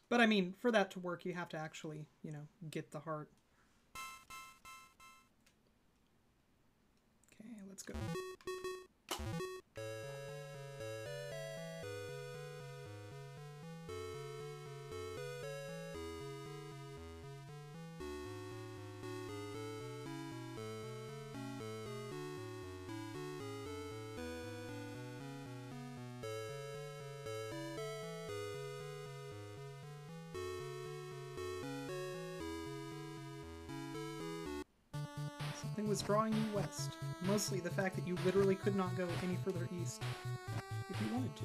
But I mean, for that to work, you have to actually, you know, get the heart. Okay, let's go. Something was drawing you west. Mostly the fact that you literally could not go any further east if you wanted to.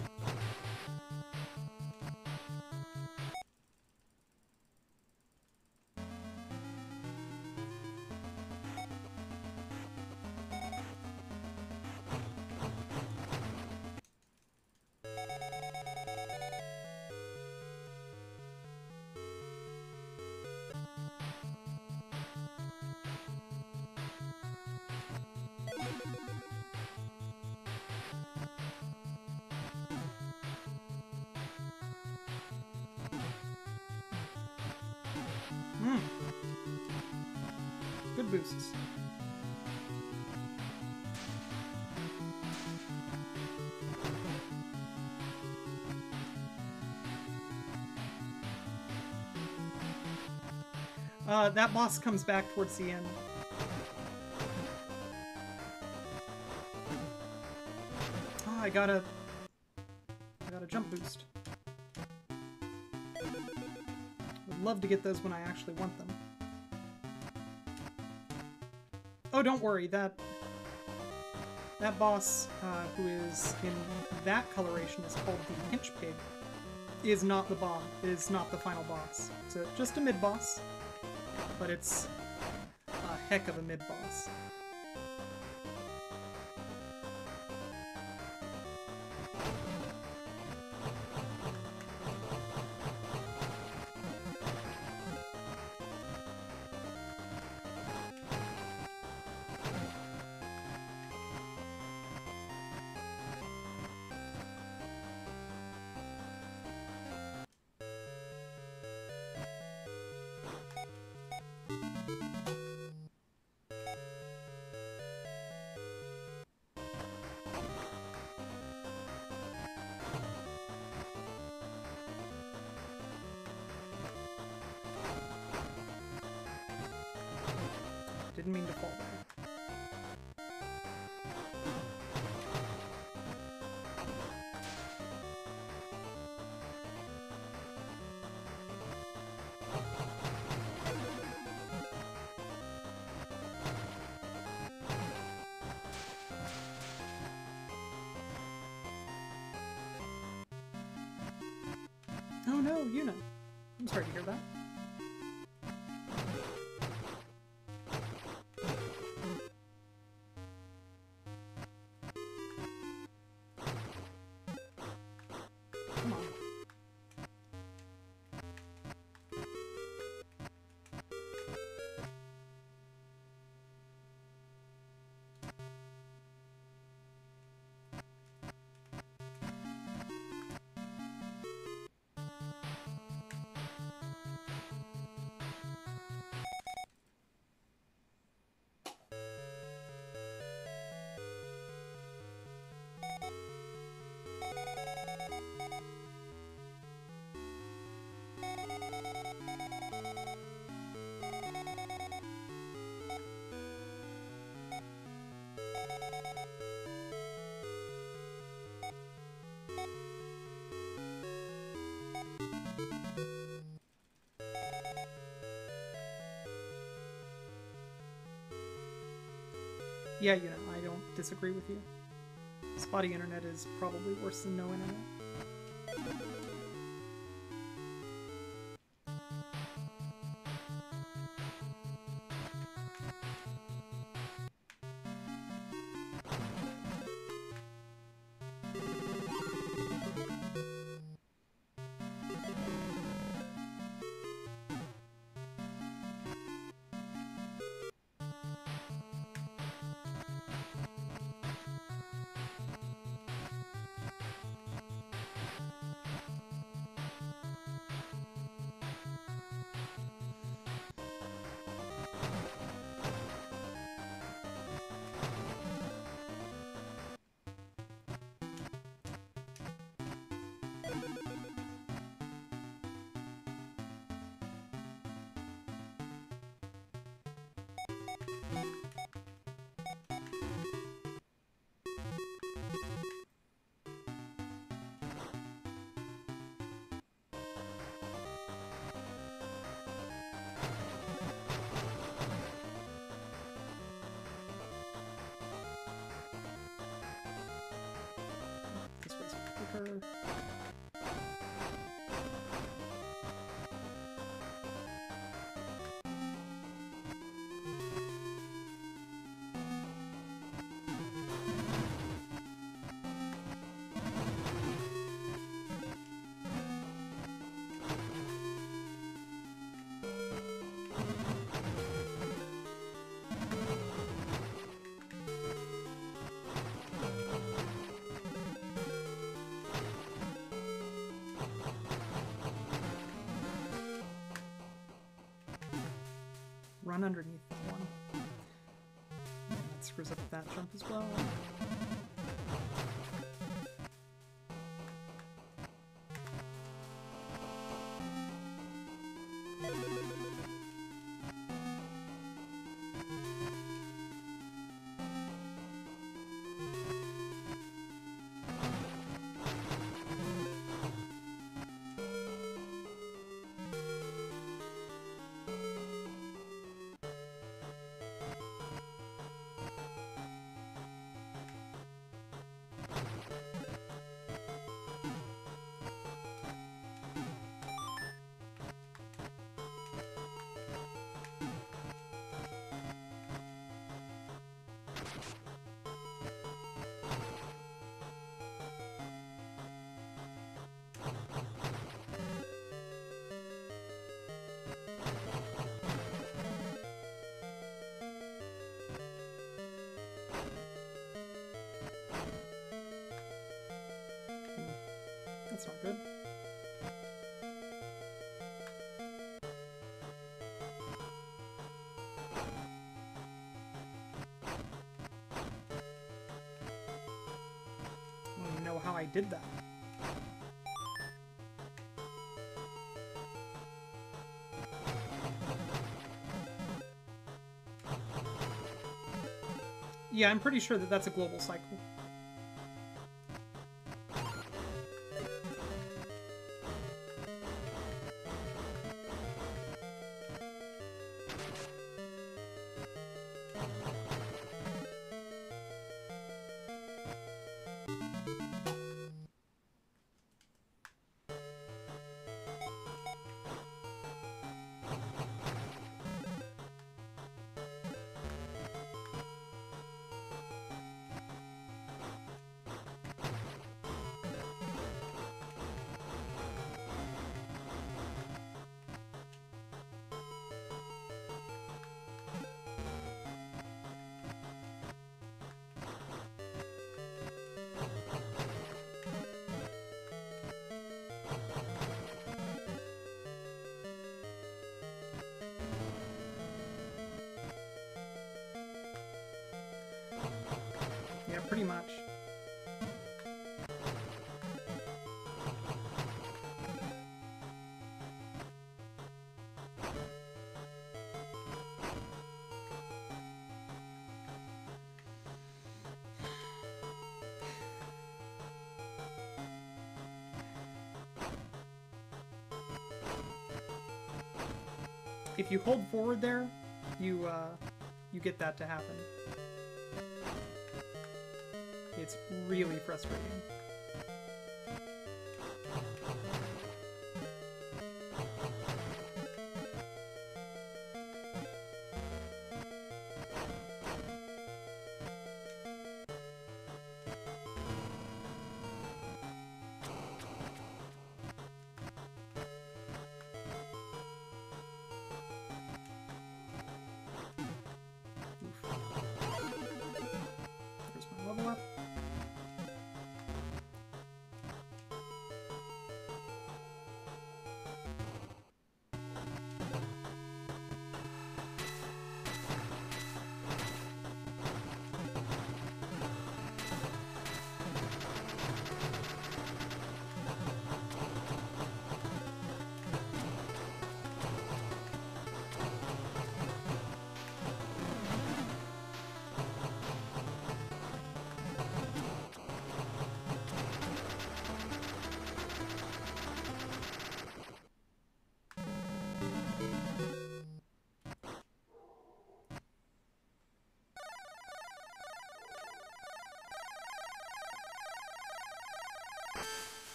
Good boosts. That boss comes back towards the end. Oh, I got a jump boost. Would love to get those when I actually want them. Oh, don't worry, that boss, who is in that coloration is called the Pinch Pig, is not the boss. Is not the final boss. It's just a mid boss, but it's a heck of a mid boss. Didn't mean to fall there. Oh no, Yuna. I'm sorry to hear that. Come on. Yeah, you know, I don't disagree with you. Spotty internet is probably worse than no internet. her. Run underneath that one. And that screws up that jump as well. That's not good. I don't even know how I did that. Yeah, I'm pretty sure that that's a global cycle. Yeah, pretty much. If you hold forward there, you get that to happen. It's really frustrating. There's my level up.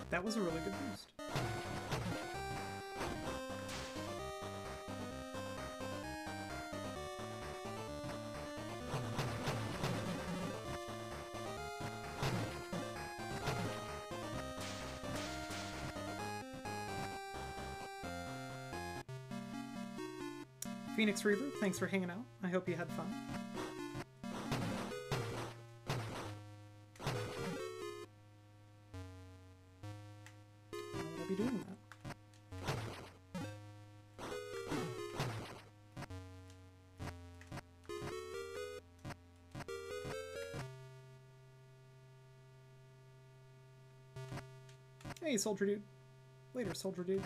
That was a really good boost. Phoenix Reaver, thanks for hanging out. I hope you had fun. Why would I be doing that? Hey, Soldier Dude. Later, Soldier Dude.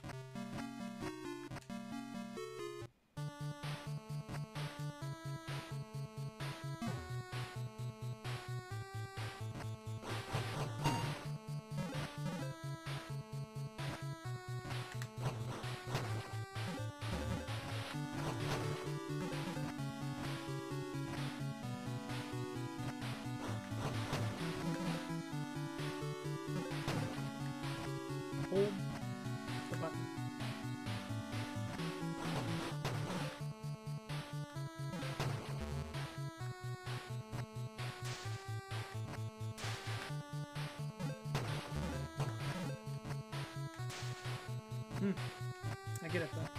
Hold the button. I get it though.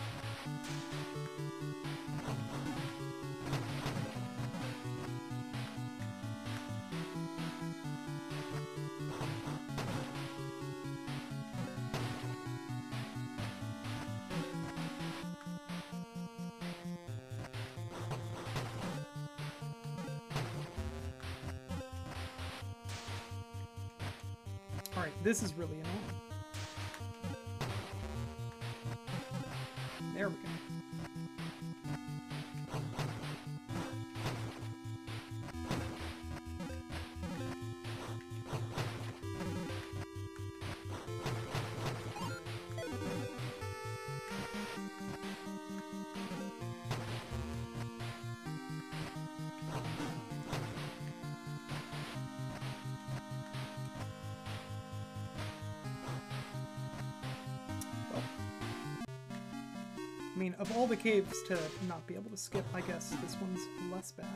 Alright, this is really annoying. There we go. I mean, of all the caves to not be able to skip, I guess this one's less bad.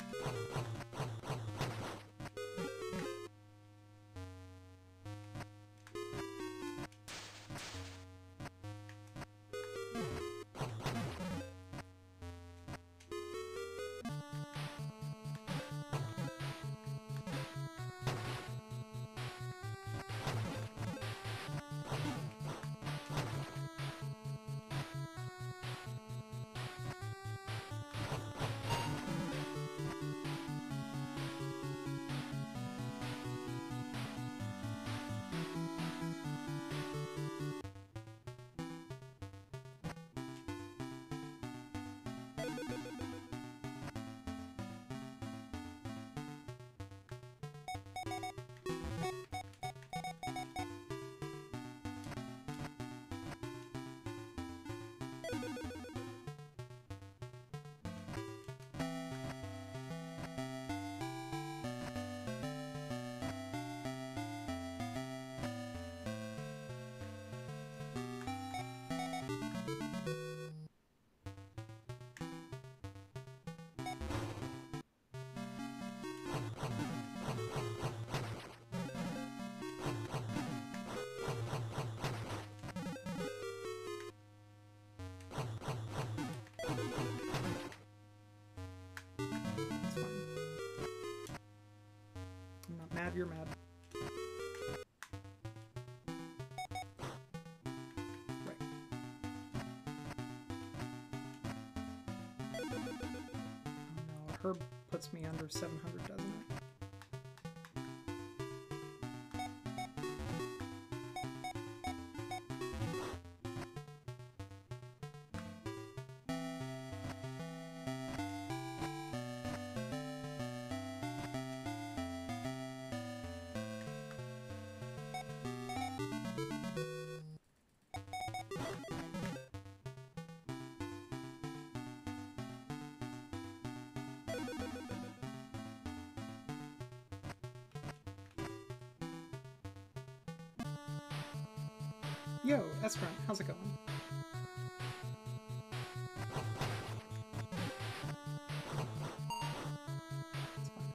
It's fine. I'm not mad, you're mad. Right. Oh no, Herb puts me under 700, doesn't it? Yo, Espront, how's it going? It's fine.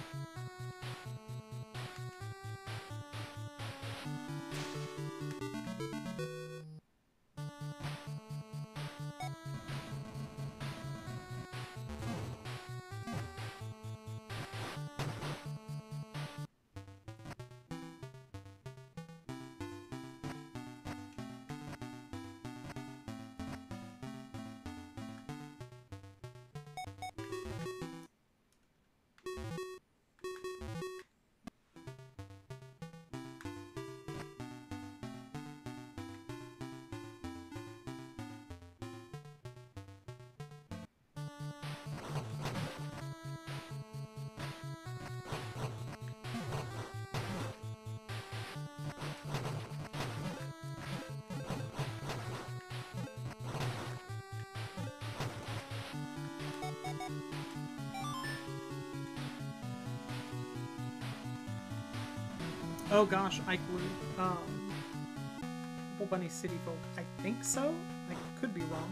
Oh gosh, Ike Blue. Apple Bunny City Folk. I think so? I could be wrong.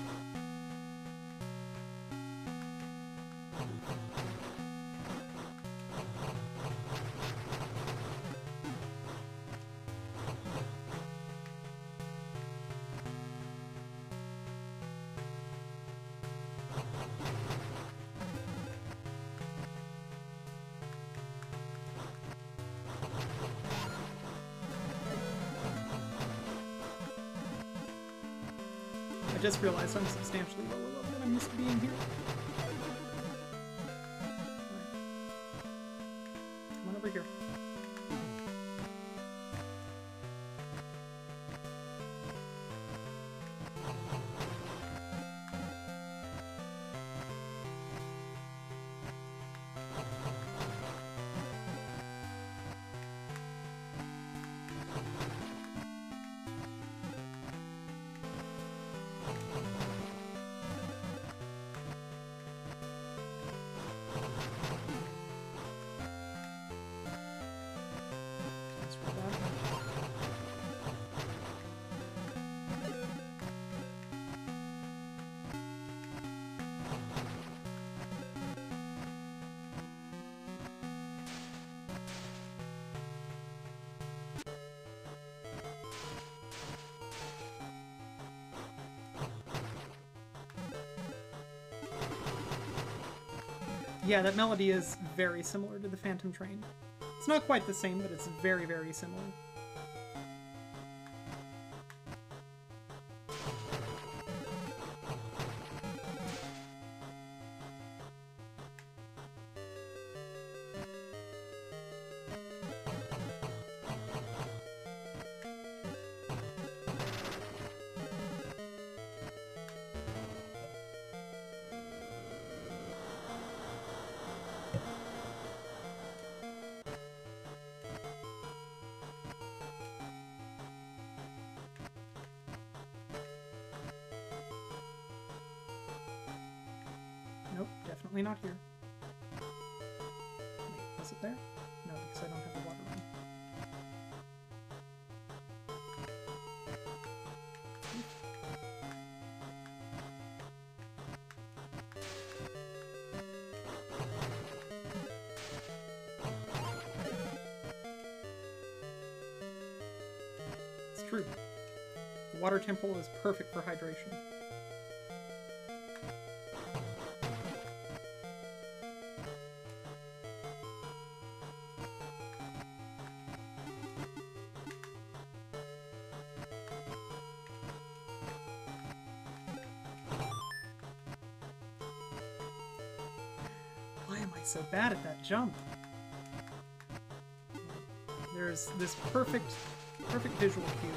I just realized I'm substantially lower level than I'm used to being here. Alright. Come on over here. Yeah, that melody is very similar to the Phantom Train. It's not quite the same, but it's very, very similar. Nope, definitely not here. Wait, is it there? No, because I don't have the water run. It's true. The water temple is perfect for hydration. Why am I so bad at that jump? There's this perfect visual cue.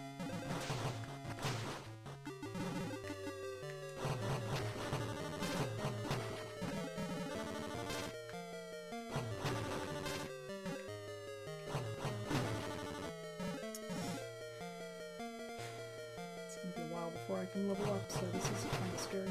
It's gonna be a while before I can level up, so this is kind of scary.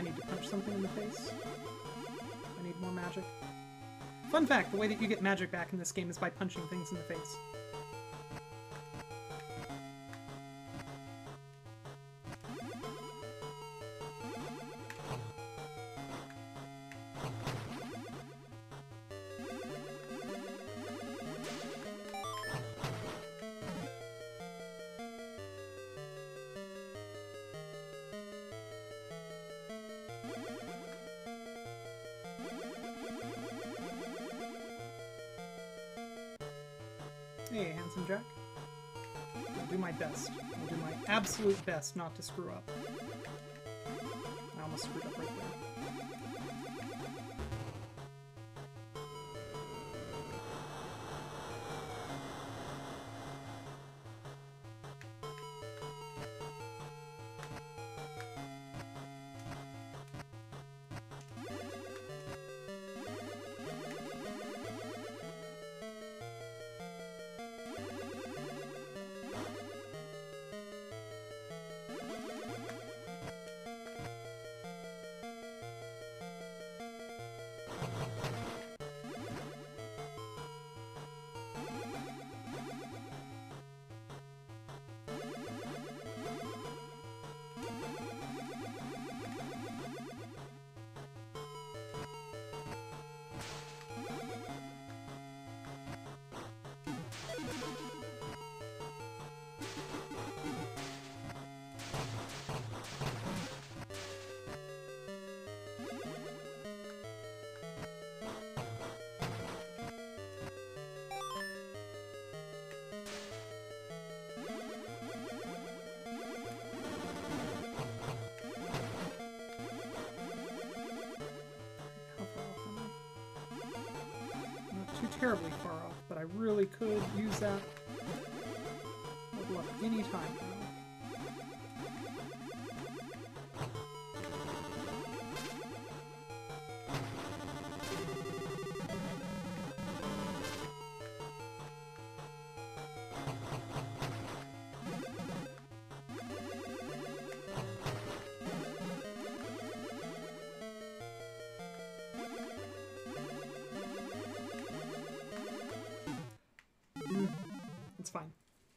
need to punch something in the face. I need more magic. Fun fact, the way that you get magic back in this game is by punching things in the face. Hey, Handsome Jack. I'll do my best. I'll do my absolute best not to screw up. I almost screwed up right there. Terribly far off, but I really could use that level up any time now. It's fine.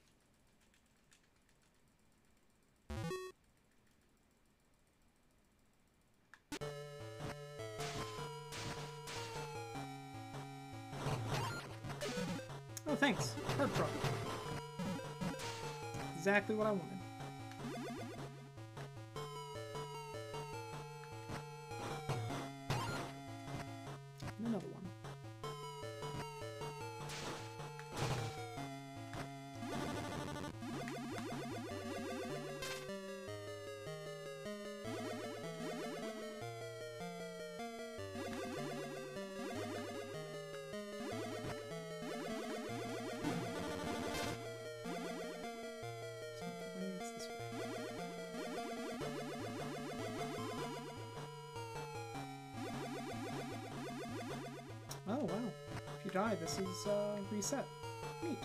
Oh, thanks. Herb truck. Exactly what I wanted. And another one. Oh, wow. If you die, this is, reset. Neat.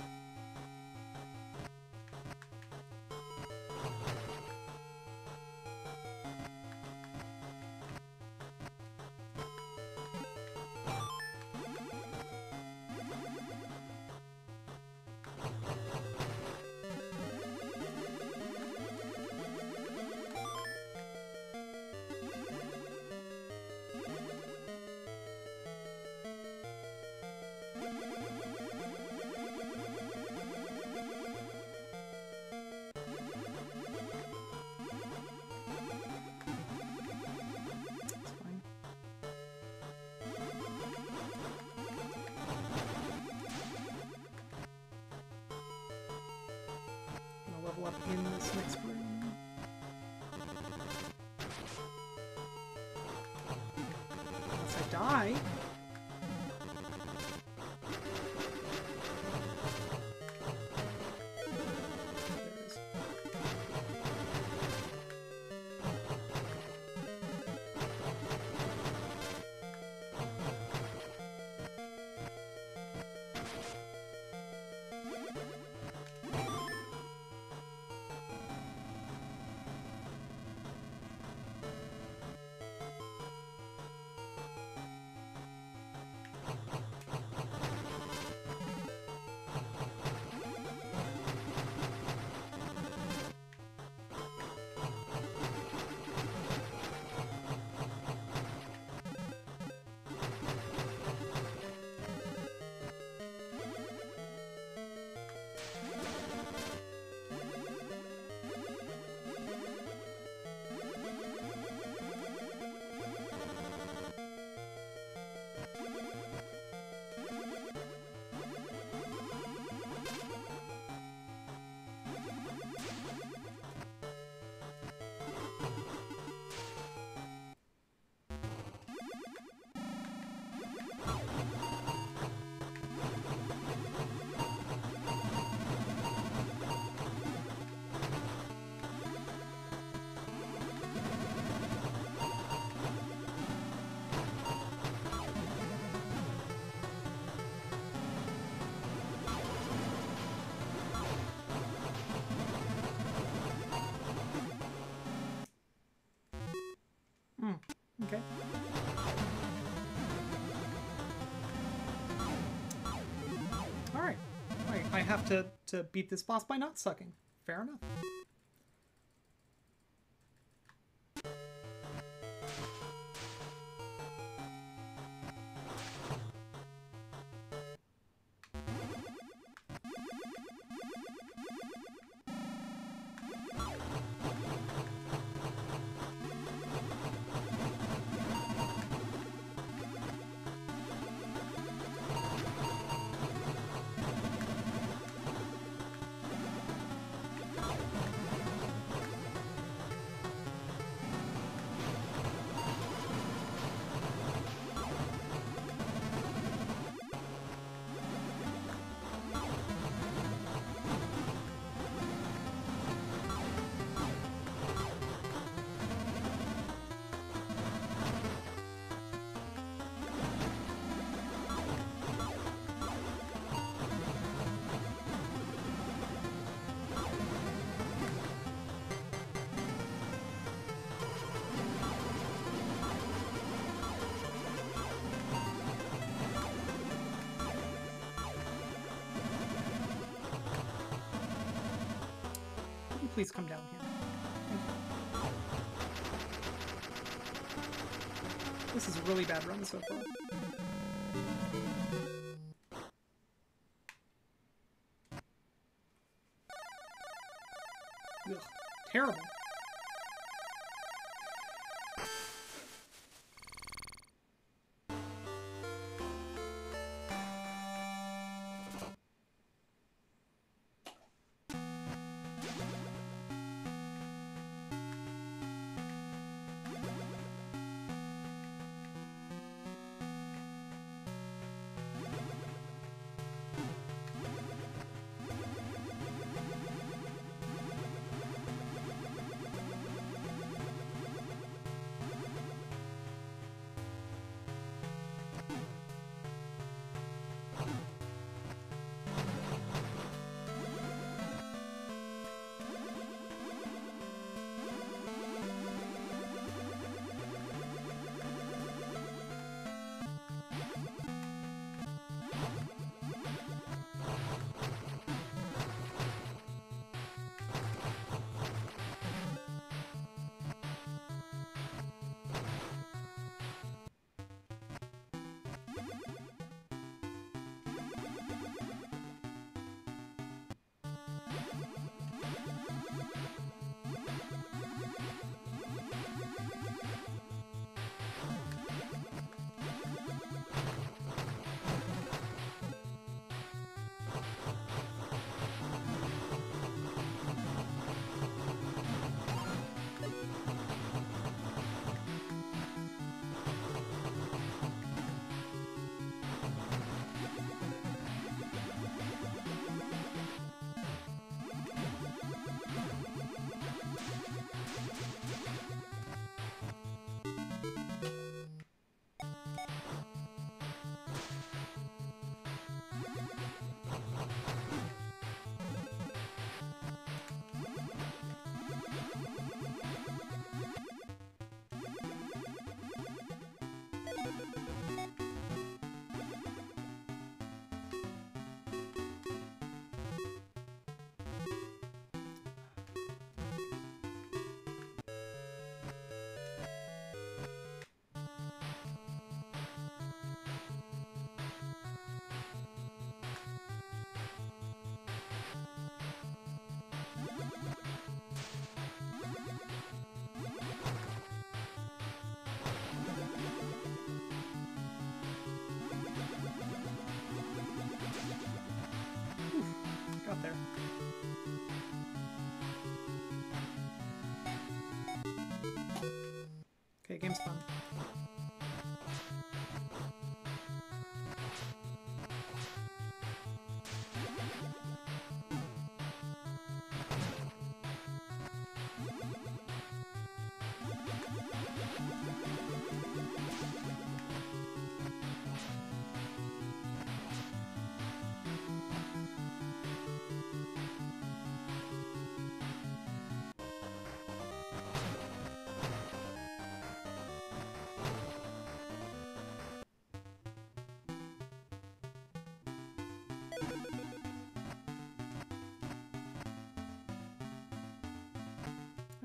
Level up in this next room. Once I die. There it is. Okay. Alright. I have to beat this boss by not sucking. Fair enough. Please come down here. This is a really bad run so far. Ugh, terrible. Got there. Okay, game's fun.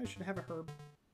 I should have a herb.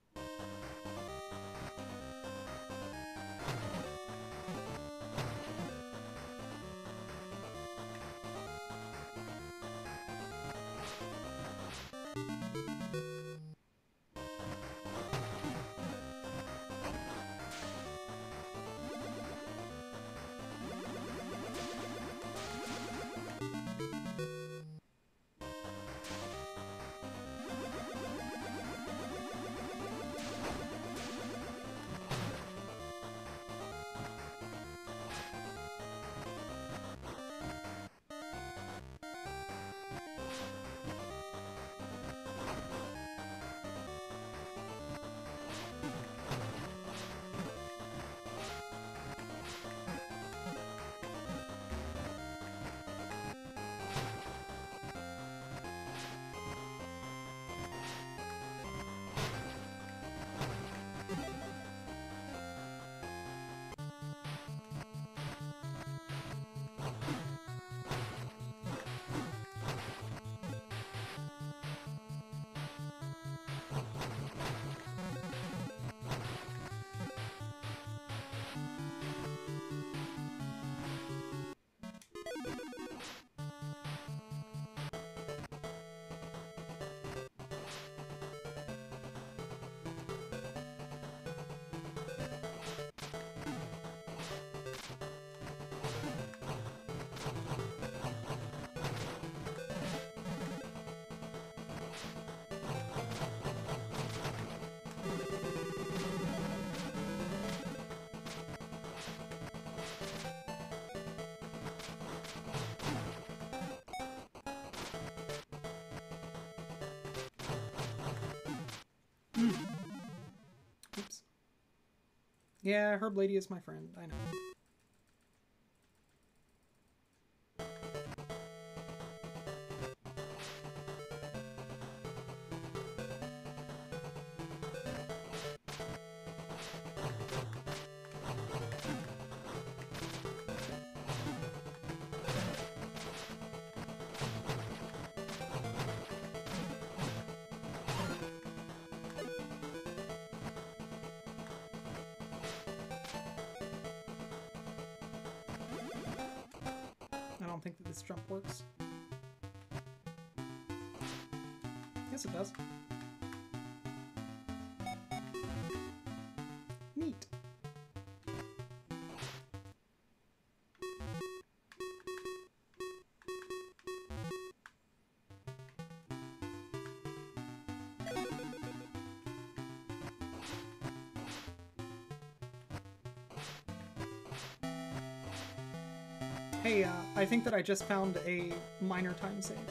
Oops. Yeah, Herb Lady is my friend, I know. I don't think that this jump works. Yes, it does. Neat. Hey, I think that I just found a minor time save.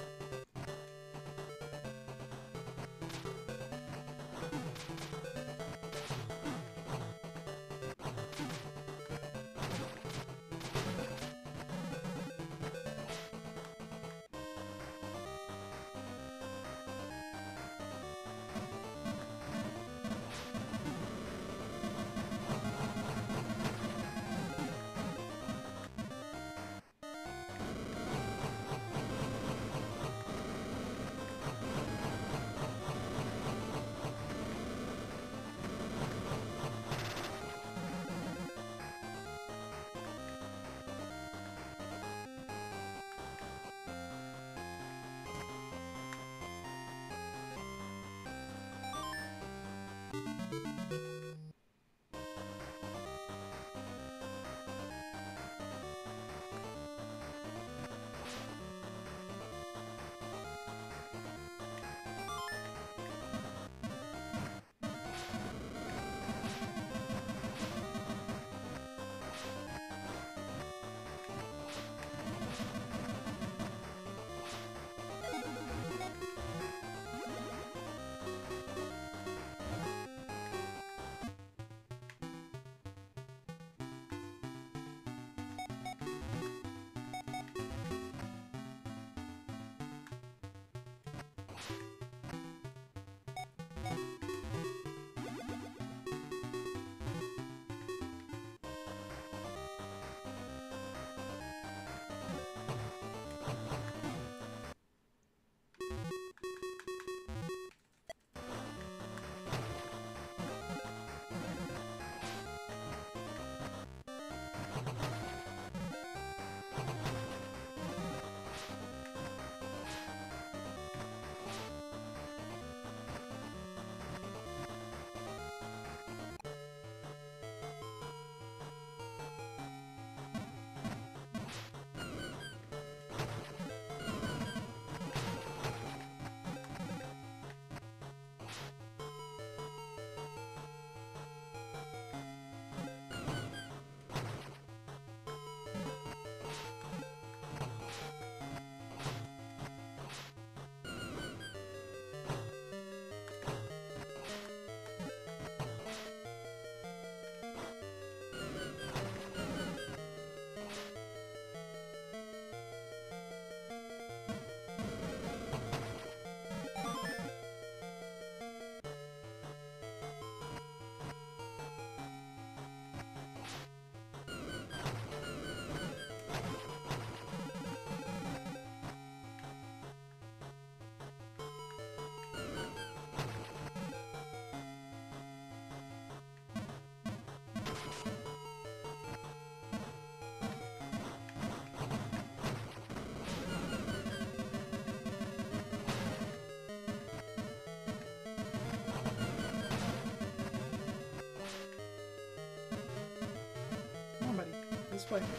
this way.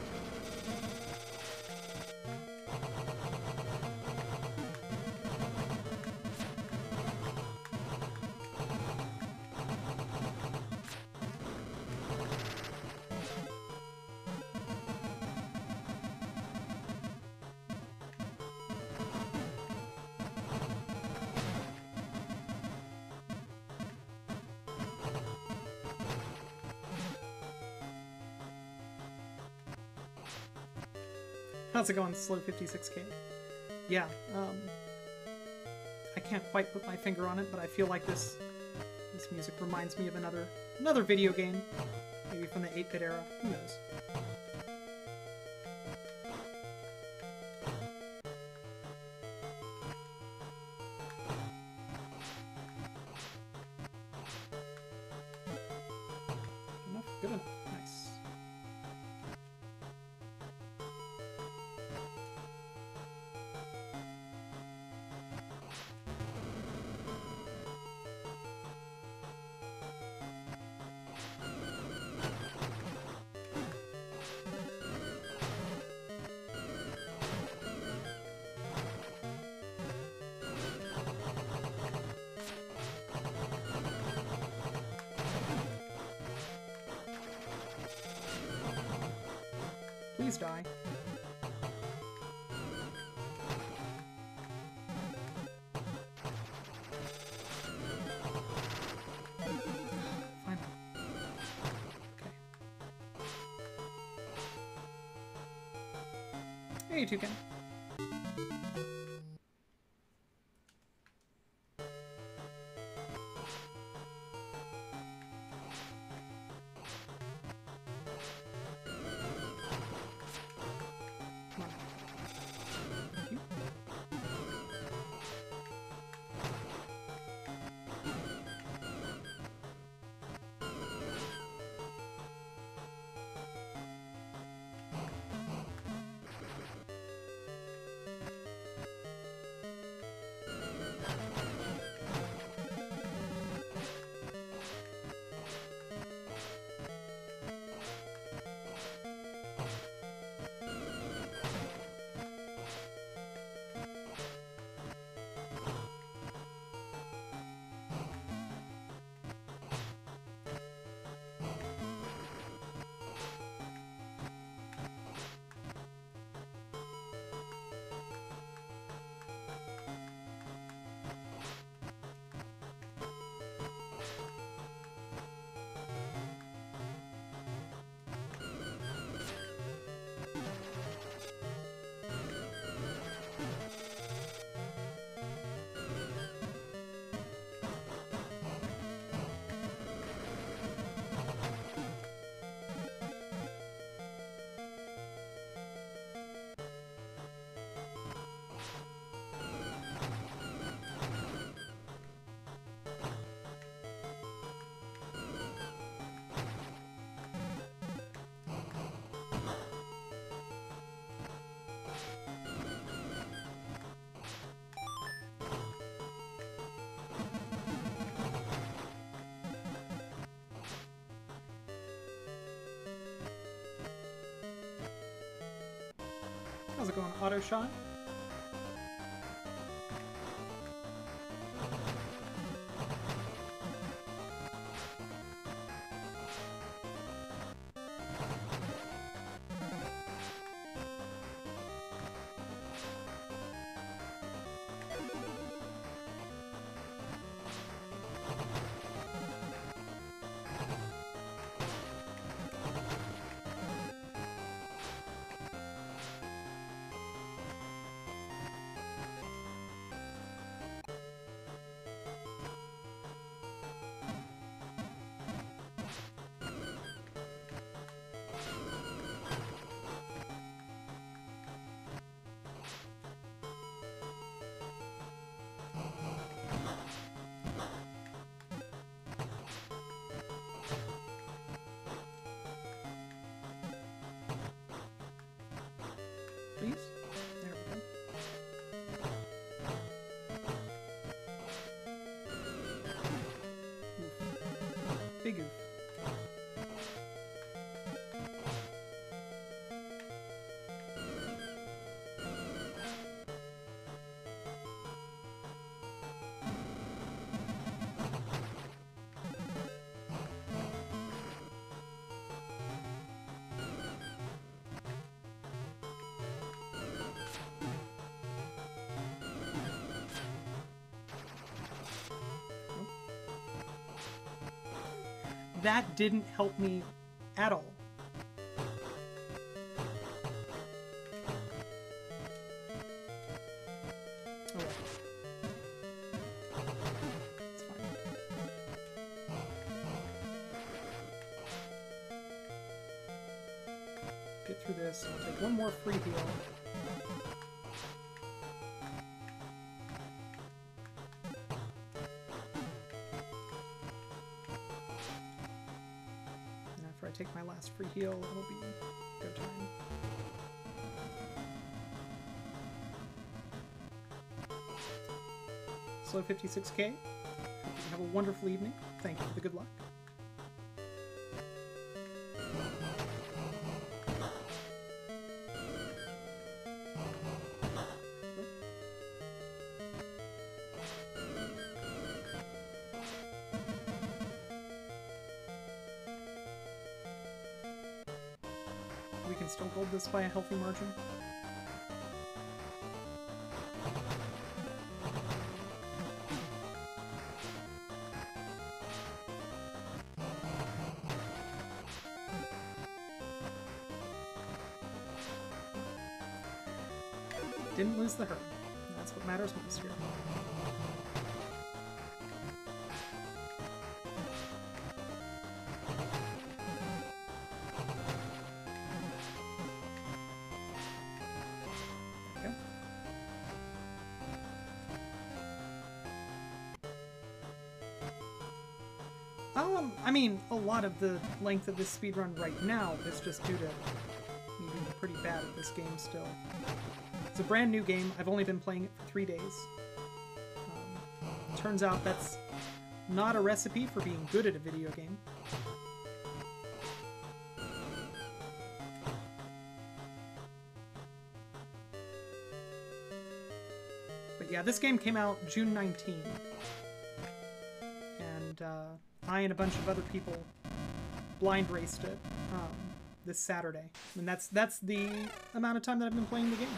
How's it going, Slow 56K? Yeah, I can't quite put my finger on it, but I feel like this music reminds me of another video game, maybe from the 8-bit era. Who knows? Enough? Good enough. Nice. Please die. Finally. Okay. Hey, Toucan. How's it going, Auto Shot? that didn't help me at all. Oh well. It's fine. Get through this. I'll take one more free heal. I take my last free heal, it'll be go time. Slow 56k. Hope you have a wonderful evening. Thank you for the good luck. We can still hold this by a healthy margin. Didn't lose the herd. That's what matters most here. I mean, a lot of the length of this speedrun right now is just due to me being pretty bad at this game still. It's a brand new game. I've only been playing it for 3 days. Turns out that's not a recipe for being good at a video game. But yeah, this game came out June 19. And I and a bunch of other people blind raced it this Saturday. And that's the amount of time that I've been playing the game.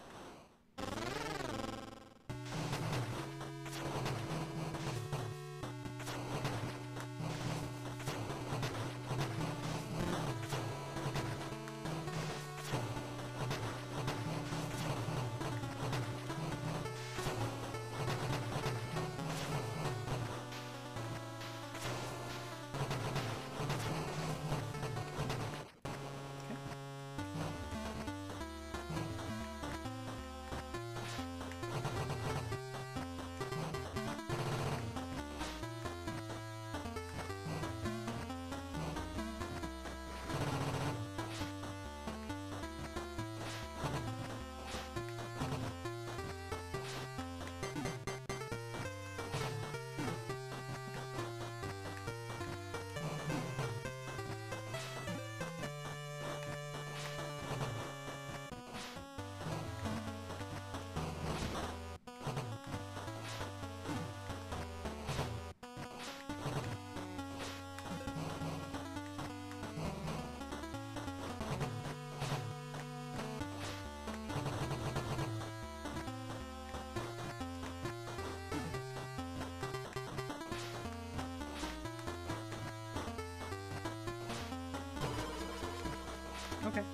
Okay.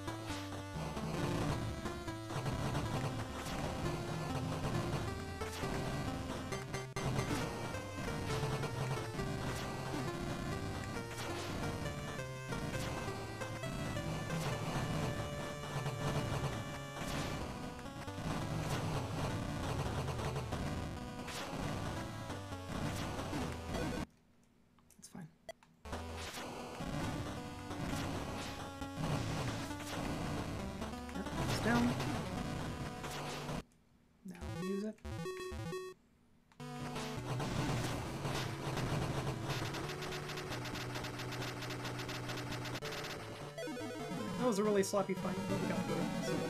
It's fine. Down. Now we'll use it. That was a really sloppy fight, but we got through it. So.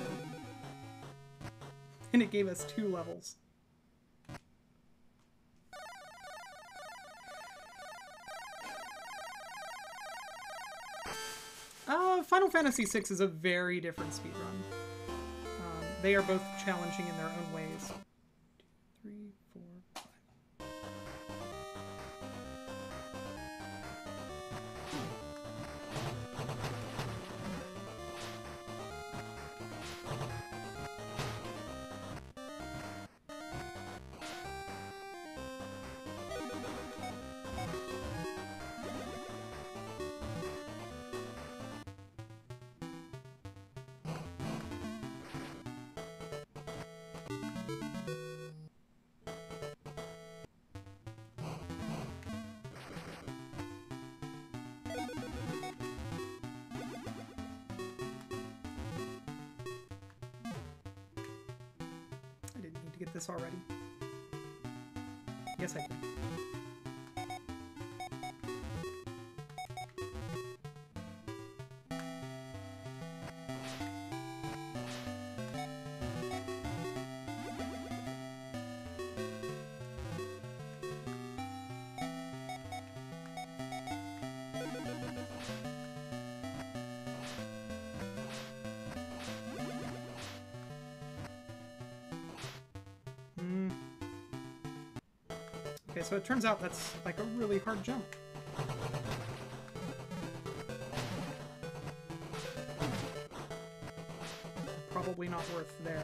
And it gave us 2 levels. Final Fantasy VI is a very different speedrun. They are both challenging in their own ways. 2, 3, 4, 5. to get this already. Yes, I did. Okay, so it turns out that's like a really hard jump. Probably not worth there.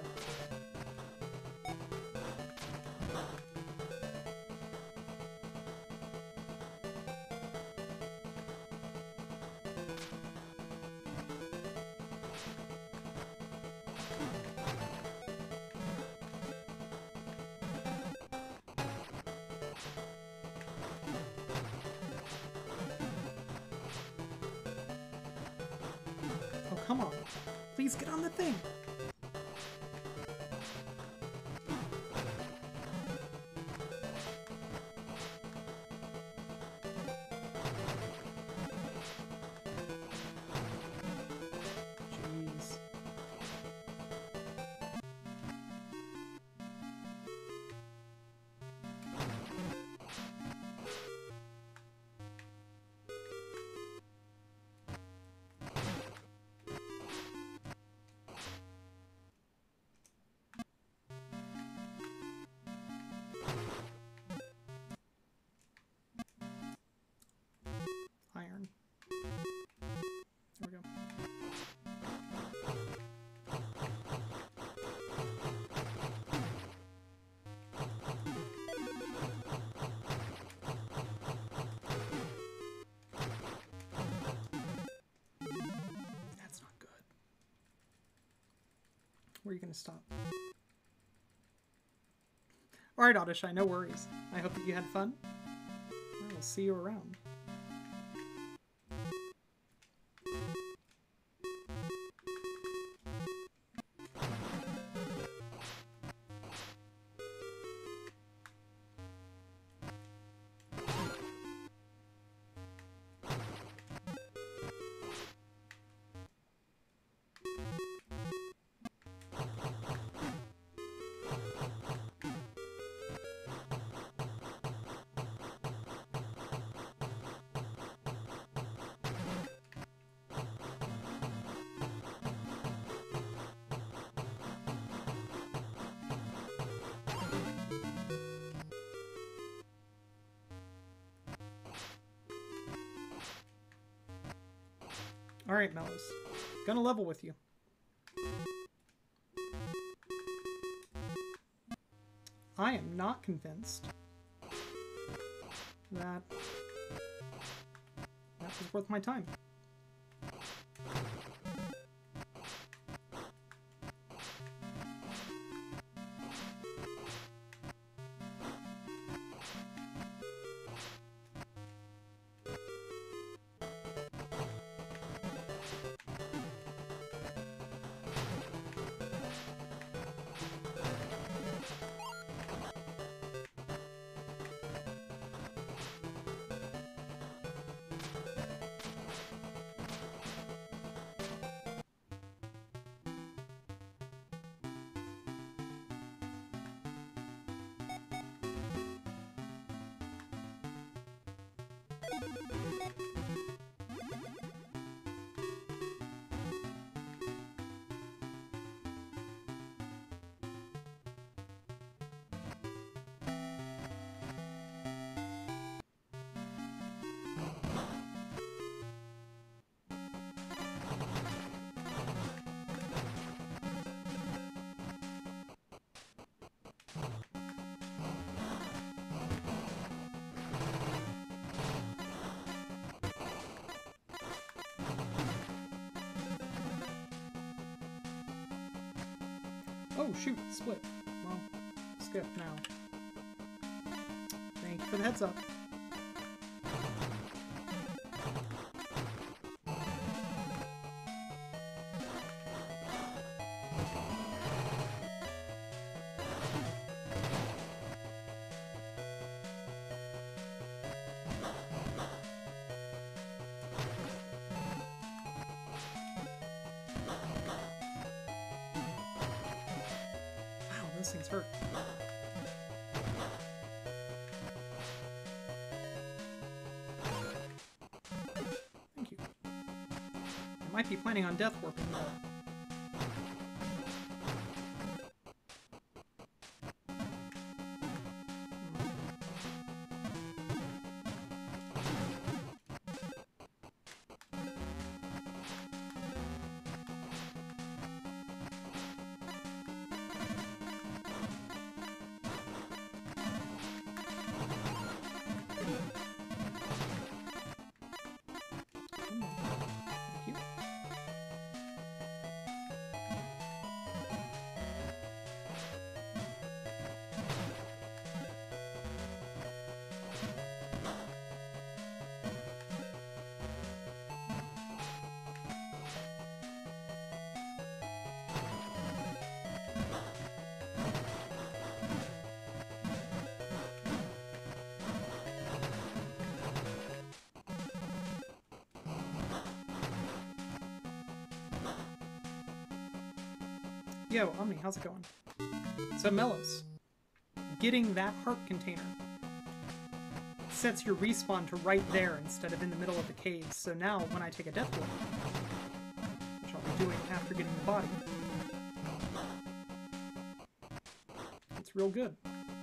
Oh, come on. Please get on the thing. Jeez. Iron. There we go. That's not good. Where are you going to stop? Alright, Oddish, no worries. I hope that you had fun. I will see you around. Alright, Mellows. Gonna level with you. I am not convinced that was worth my time. Oh, shoot, split. Well, skip now. Thank you for the heads up. It's hurt. Thank you. I might be planning on death warping though. Yo, Omni, how's it going? So, Melos, getting that heart container sets your respawn to right there instead of in the middle of the cave. So now, when I take a death warp, which I'll be doing after getting the body, it's real good.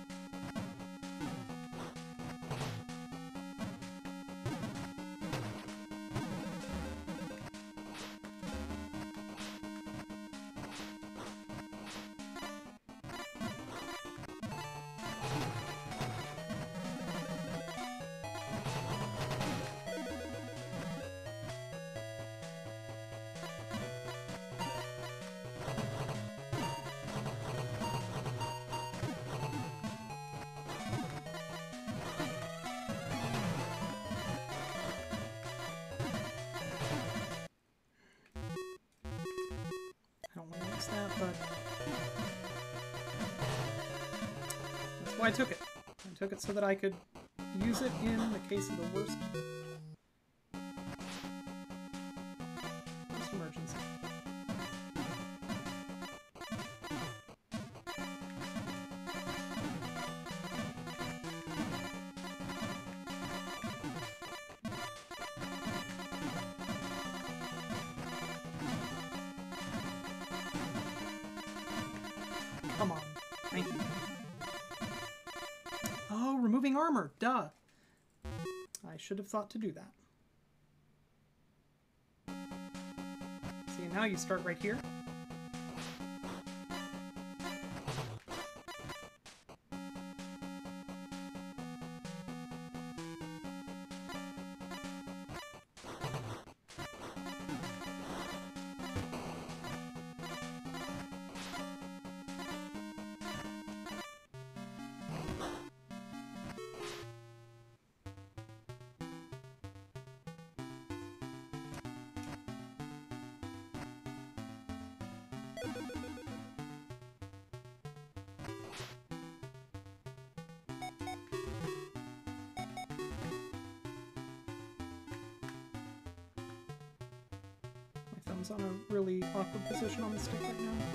I took it. I took it so that I could use it in the case of the worst emergency. Come on. Thank you. Oh, removing armor. Duh. I should have thought to do that. See, now you start right here. On a really awkward position on the stick right now.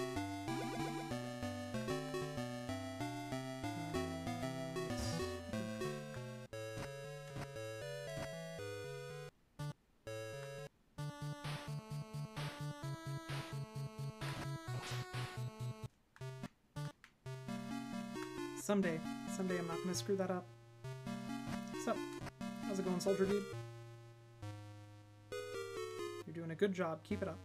Someday I'm not going to screw that up. So, how's it going, soldier dude? You're doing a good job. Keep it up.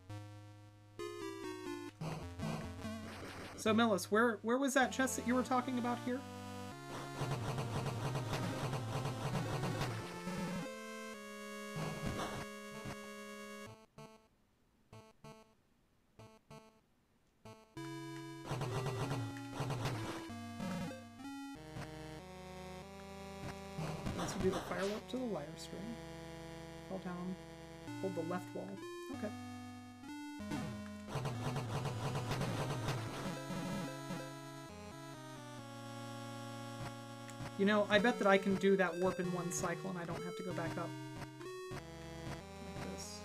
So, Melis, where was that chest that you were talking about here? Let's do the fire warp to the wire string. Fall down. Hold the left wall. Okay. You know, I bet that I can do that warp in one cycle and I don't have to go back up. Like this.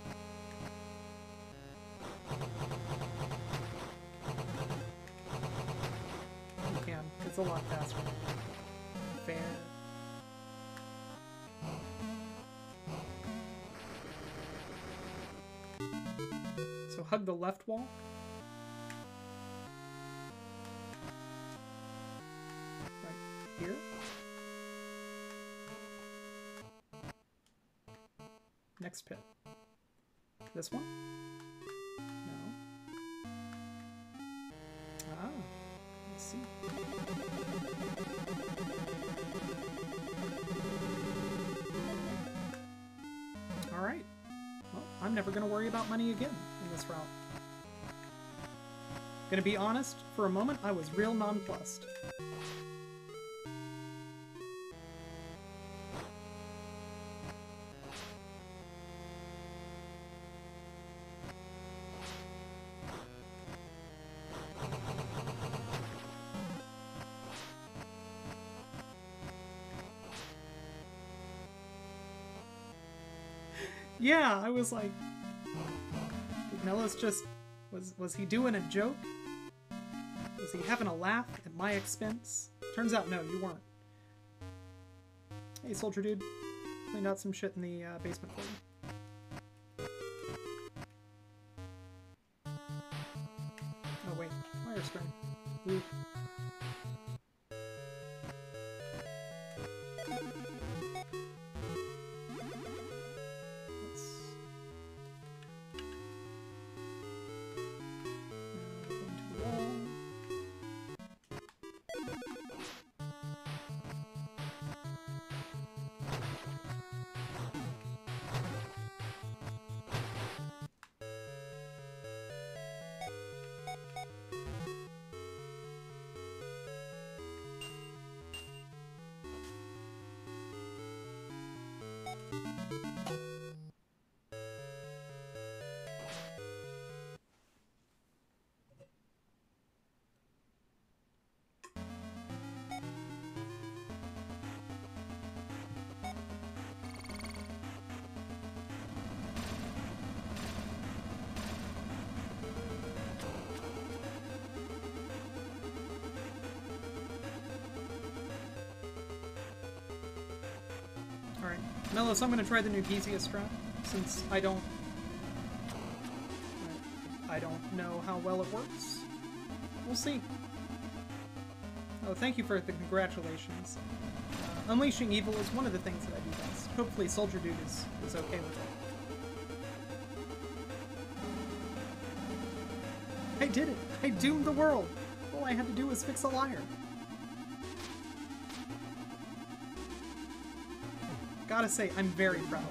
It's a lot faster. Fair. So hug the left wall. Right here. Next pit. This one? No. Ah, let's see. Alright. Well, I'm never gonna worry about money again in this route. Gonna be honest, for a moment I was real nonplussed. Yeah, I was like, did Melos just, was he doing a joke? Was he having a laugh at my expense? Turns out, no, you weren't. Hey, soldier dude. Cleaned out some shit in the basement for you. Oh wait, wire string. Ooh. Alright, Melos, I'm gonna try the new Gizia strat, since I don't know how well it works. We'll see. Oh, thank you for the congratulations. Unleashing Evil is one of the things that I do best. Hopefully Soldier Dude is okay with it. I did it! I doomed the world! All I had to do was fix a liar. Gotta say, I'm very proud.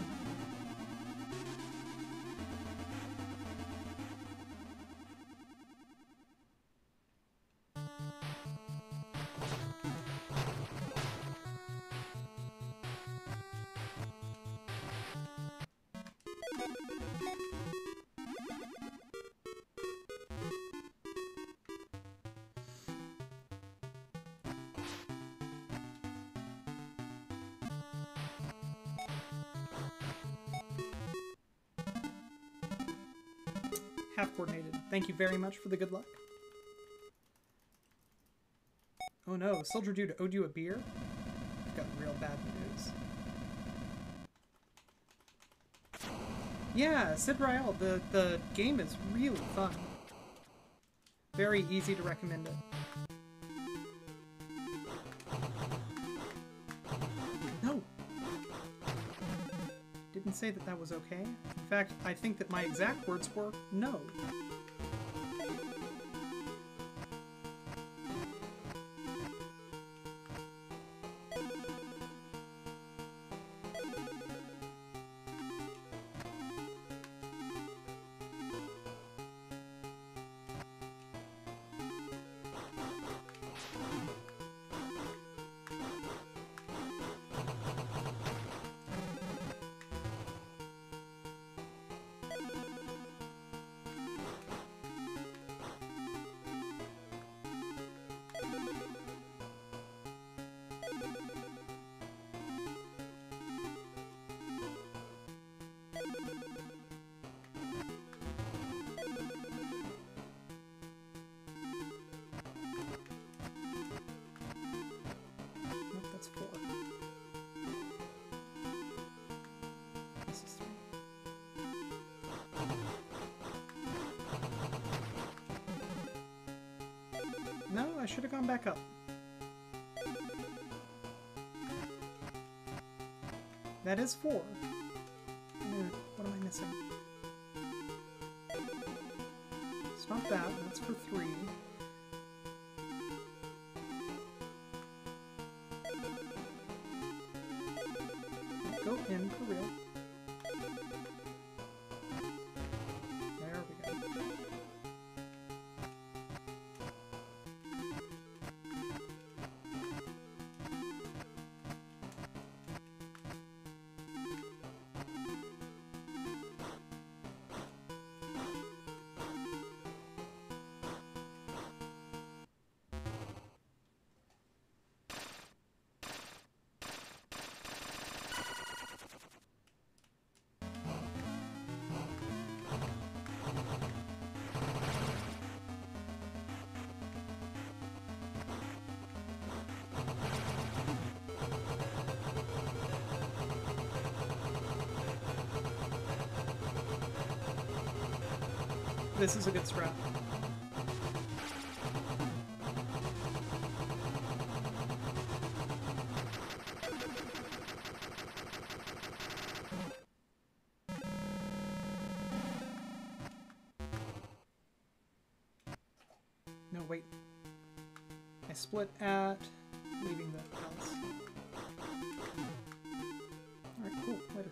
Half coordinated. Thank you very much for the good luck. Oh no, Soldier Dude owed you a beer? I've got real bad news. Yeah, Sid Rael, the game is really fun. Very easy to recommend it. No! Didn't say that was okay. In fact, I think that my exact words were no. I should have gone back up. That is 4. What am I missing? It's not that. That's for 3. Go in for real. There we go. This is a good strat. No, wait. I split at leaving the house. Alright, cool. Later.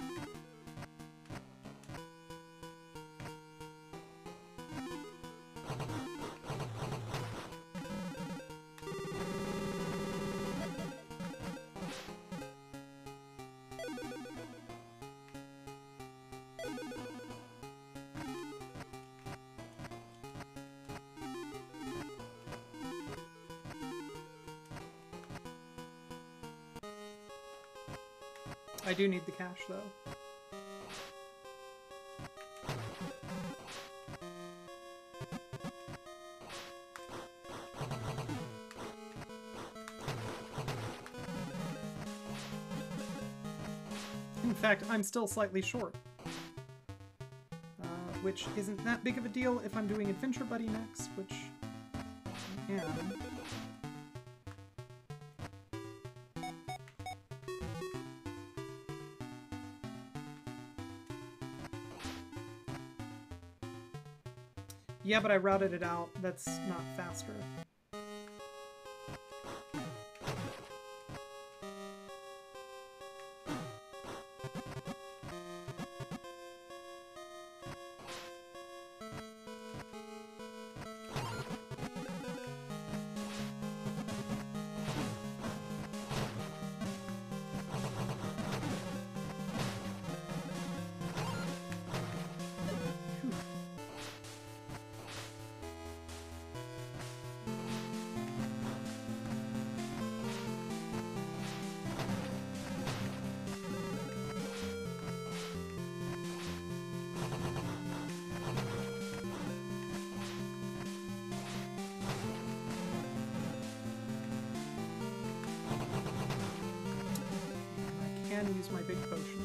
I do need the cash, though. In fact, I'm still slightly short. Which isn't that big of a deal if I'm doing Adventure Buddy next, which I am. Yeah, but I routed it out. That's not faster. Use my big potion.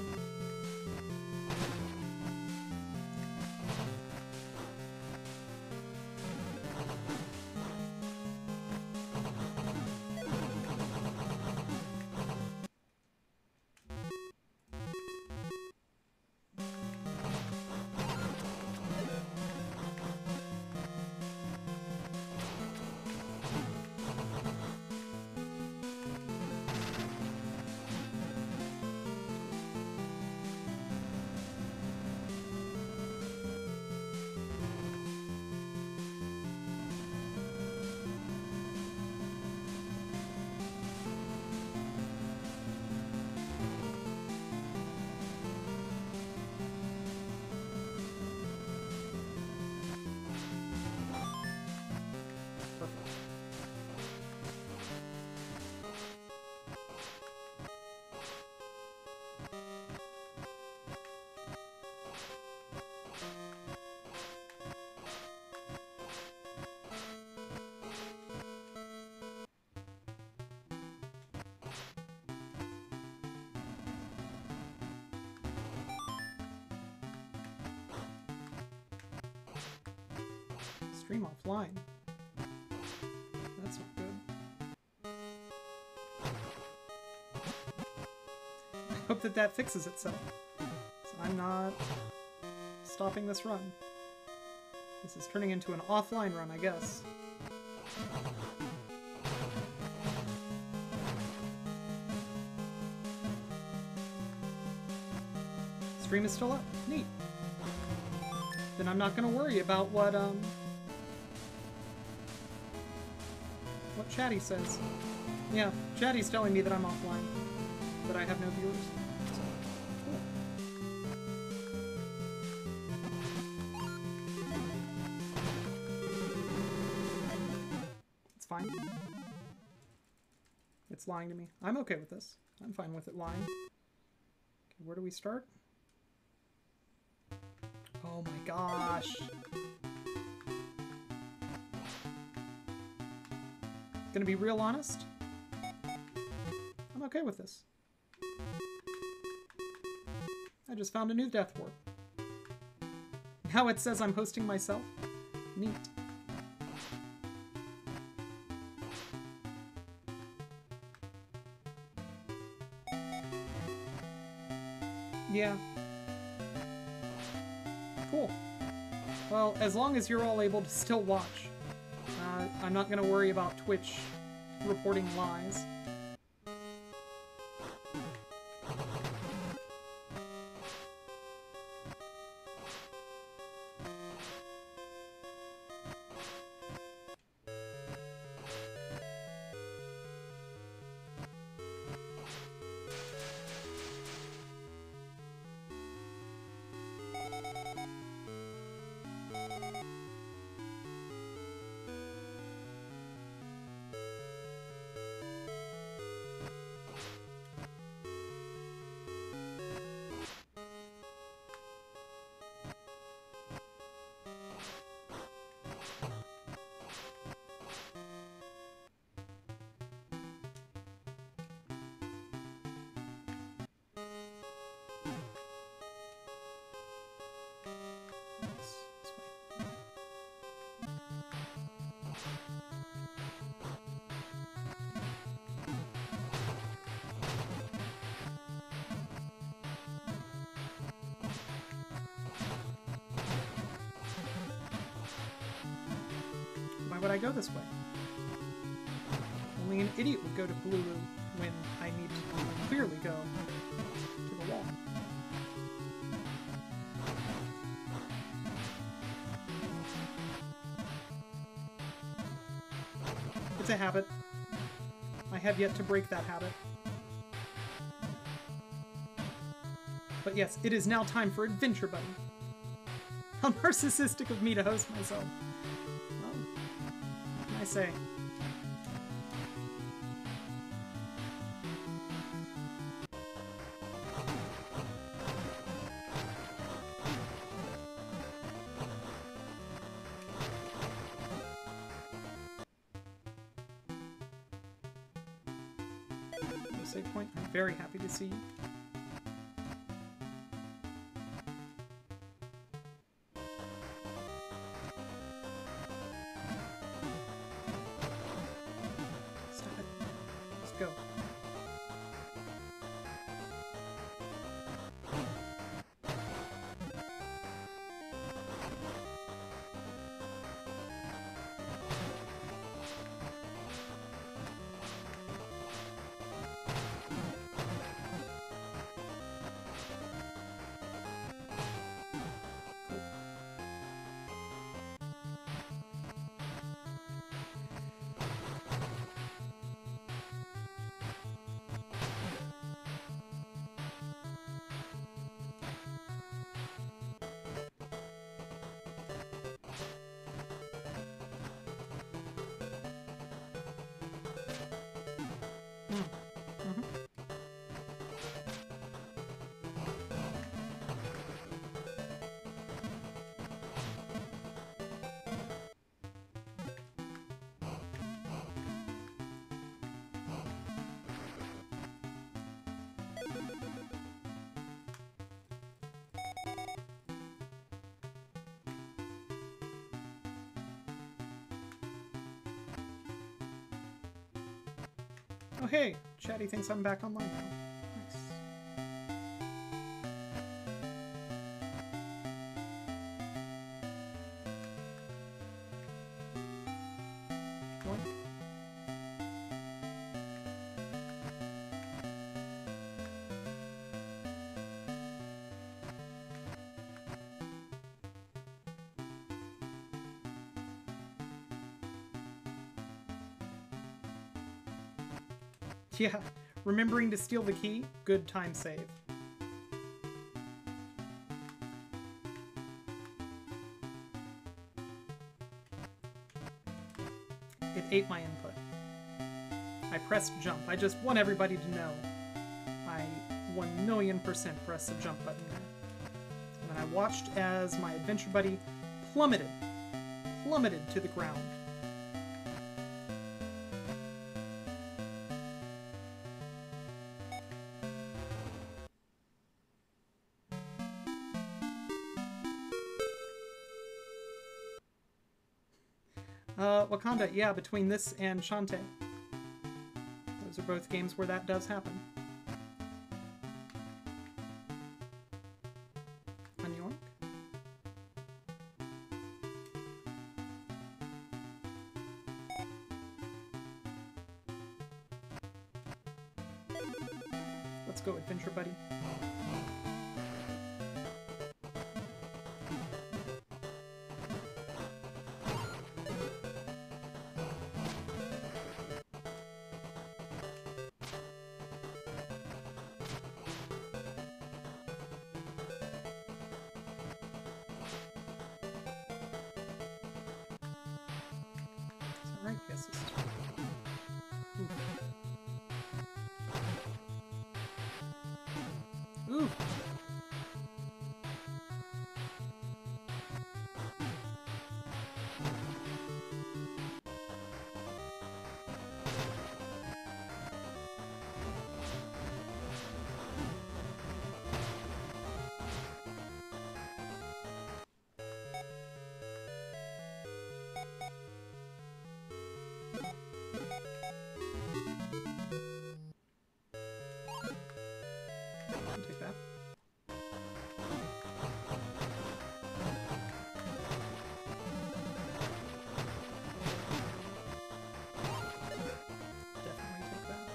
Stream offline. that's not good. I hope that that fixes itself. So I'm not stopping this run. This is turning into an offline run, I guess. Stream is still up. Neat. Then I'm not gonna worry about what Chatty says. Yeah, Chatty's telling me that I'm offline, that I have no viewers. So, cool. It's fine. It's lying to me. I'm okay with this. I'm fine with it lying. Okay, where do we start? Oh my gosh. Gonna be real honest. I'm okay with this. I just found a new death warp. Now it says I'm hosting myself. Neat. Yeah. Cool. Well, as long as you're all able to still watch, I'm not going to worry about Twitch reporting lies. Why would I go this way? Only an idiot would go to blue when I need to clearly go to the wall. It's a habit. I have yet to break that habit. But yes, it is now time for Adventure Buddy. How narcissistic of me to host myself. Well, what can I say? Save point. I'm very happy to see you. Stop it. Let's go. Oh hey, Chatty thinks I'm back online now. Nice. Going. Yeah, remembering to steal the key, good time save. It ate my input. I pressed jump. I just want everybody to know I 1,000,000% pressed the jump button there. And then I watched as my adventure buddy plummeted to the ground. Wakanda, yeah, between this and Shantae. Those are both games where that does happen. On York? Let's go, Adventure Buddy. Right, yes, this is right. Ooh. Ooh. Take that. Definitely take that.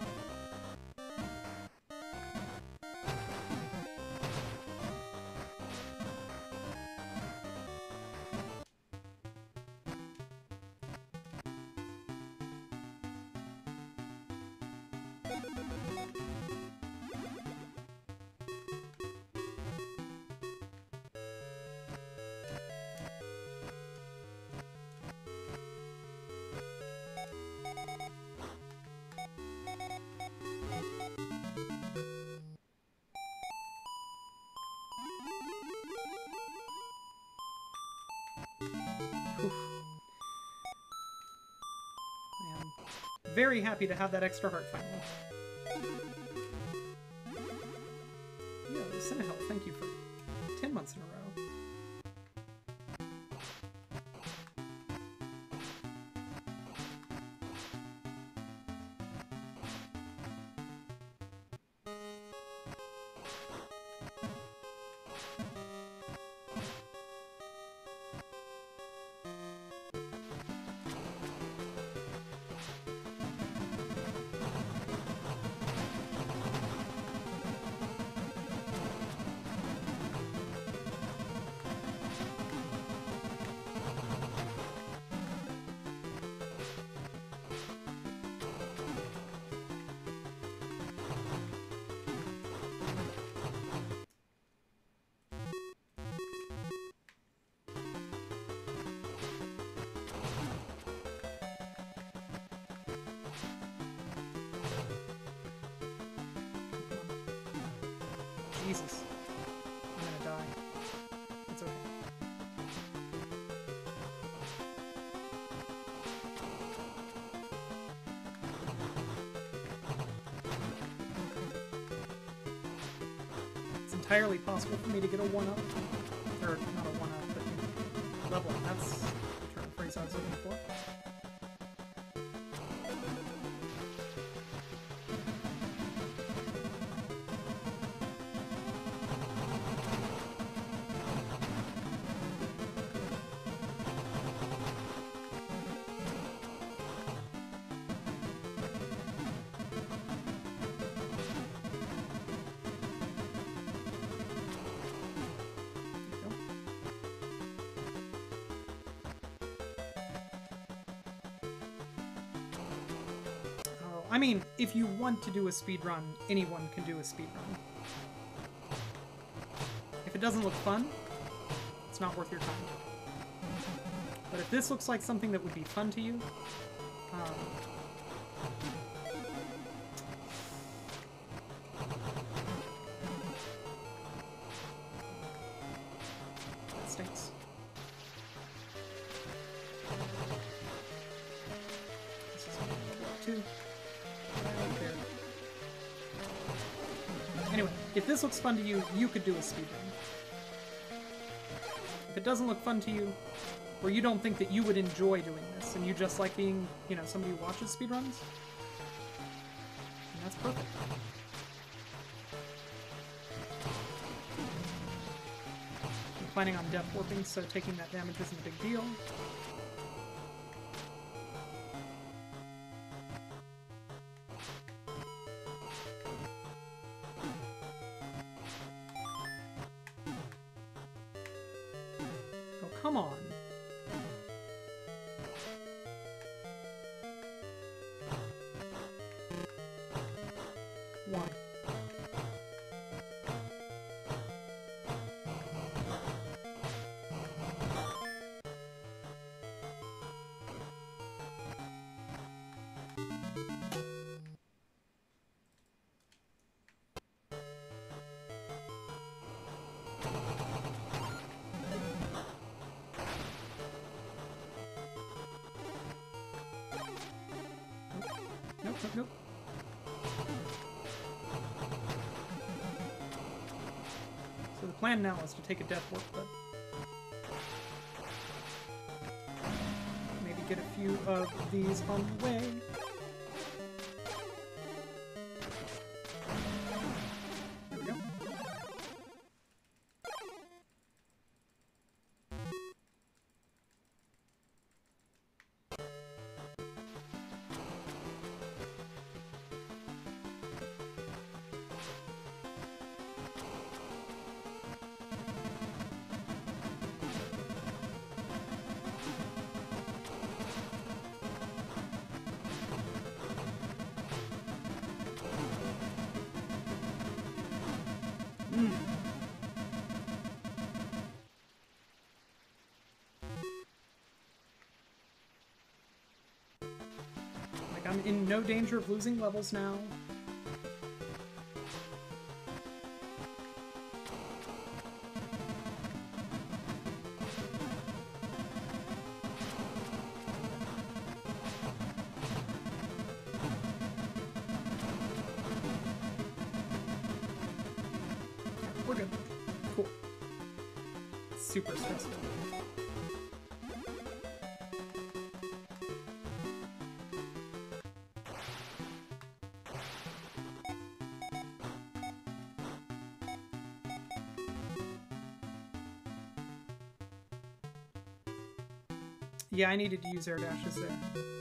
Oof. I am very happy to have that extra heart finally. Yo, Cinehell, thank you for 10 months in a row. Jesus. I'm gonna die. It's okay. It's entirely possible for me to get a 1-up. Or, not a 1-up, but level up. That's the term phrase I was looking for. I mean, if you want to do a speedrun, anyone can do a speedrun. If it doesn't look fun, it's not worth your time. But if this looks like something that would be fun to you, that stinks. This is level 2. Right there. Anyway, if this looks fun to you, you could do a speedrun. If it doesn't look fun to you, or you don't think that you would enjoy doing this, and you just like being, you know, somebody who watches speedruns, then that's perfect. I'm planning on death warping, so taking that damage isn't a big deal. Oh, come on. Why? Nope, nope, nope. So the plan now is to take a death warp, but maybe get a few of these on the way. There we go. Like, I'm in no danger of losing levels now. We're good. Cool. Super stressful. Yeah, I needed to use air dashes there.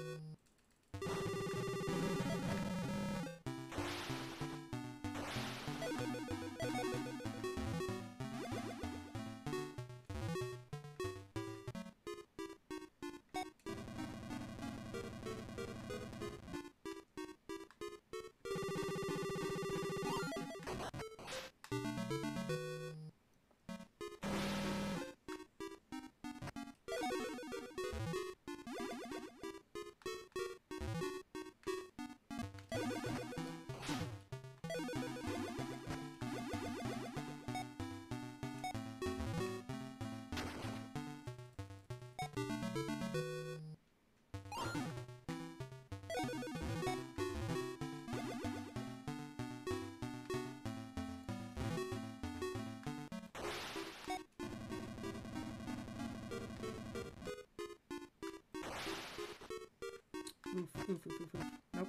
Oof, oof, oof, oof, oof. Nope.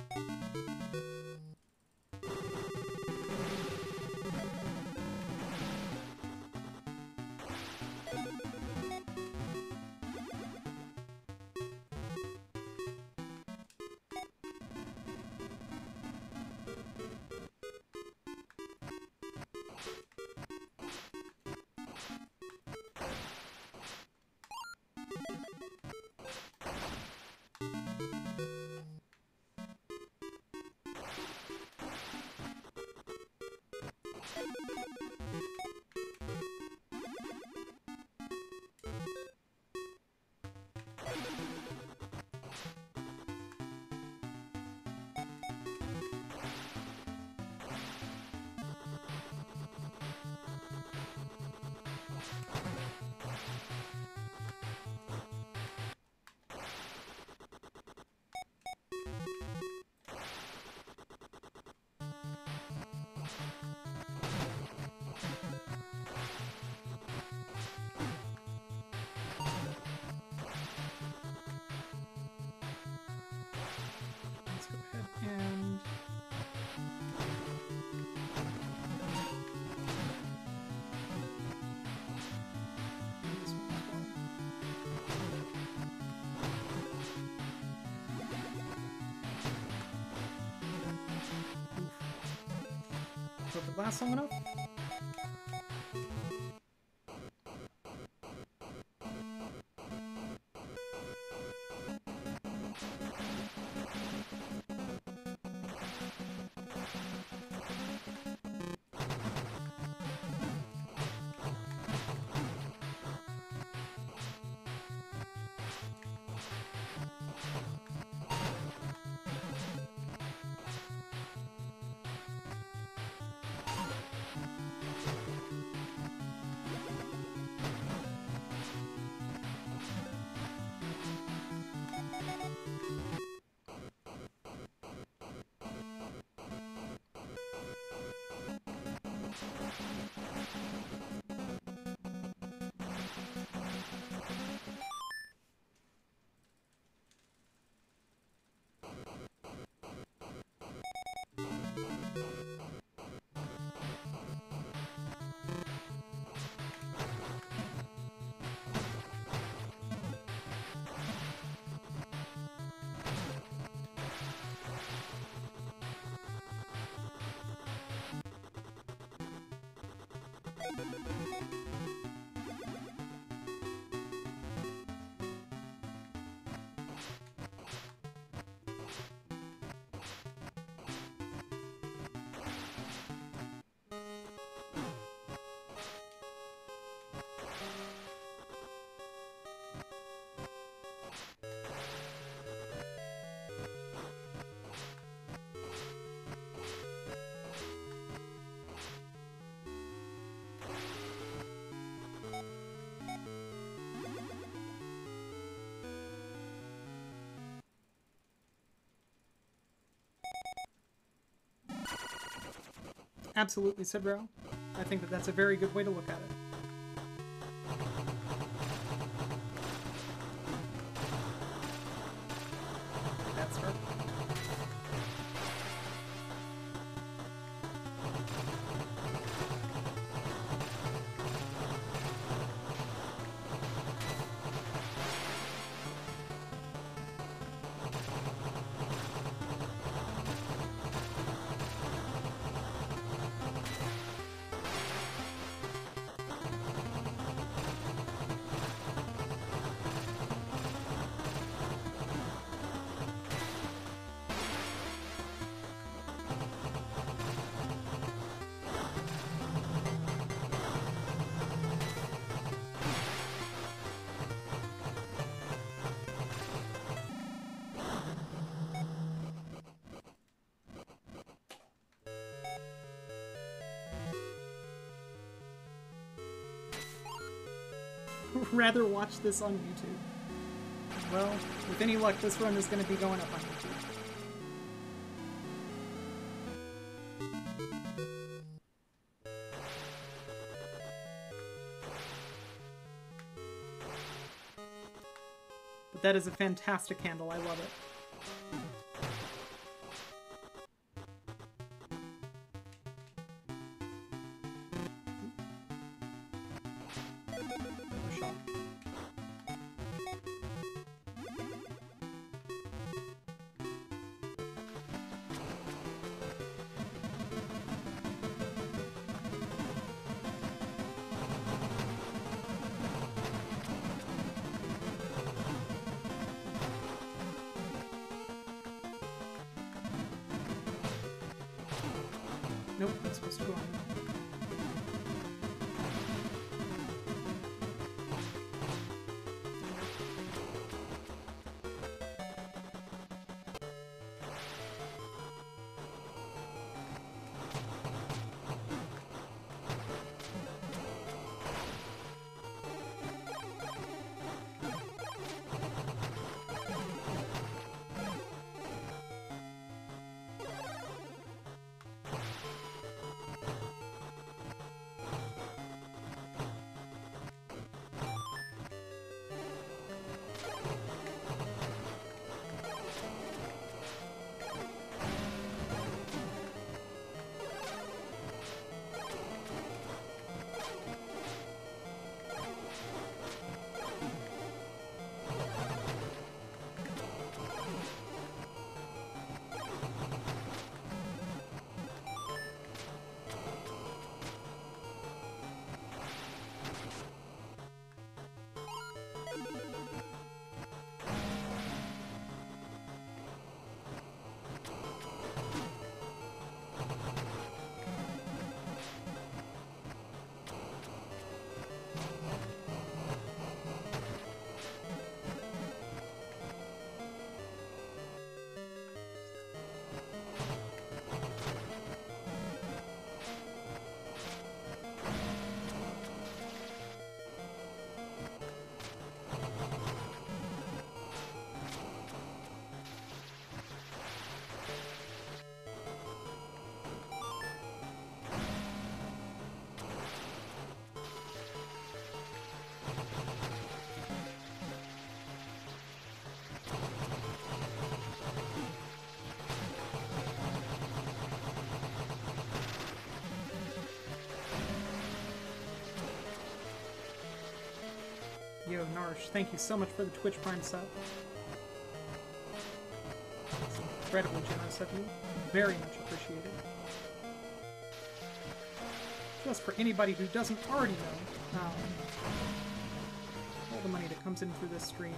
Let's go ahead and do this one as well. Oof. Hope it lasts long enough. Absolutely, Sidro. I think that that's a very good way to look at it. That's her. Rather watch this on YouTube. Well, with any luck, this run is going to be going up on YouTube. But that is a fantastic handle. I love it. Another shot. Nope, that's supposed to go on. Yo, Narsh, thank you so much for the Twitch Prime sub. It's incredibly generous of you. Very much appreciated. Just for anybody who doesn't already know, all the money that comes in through this stream,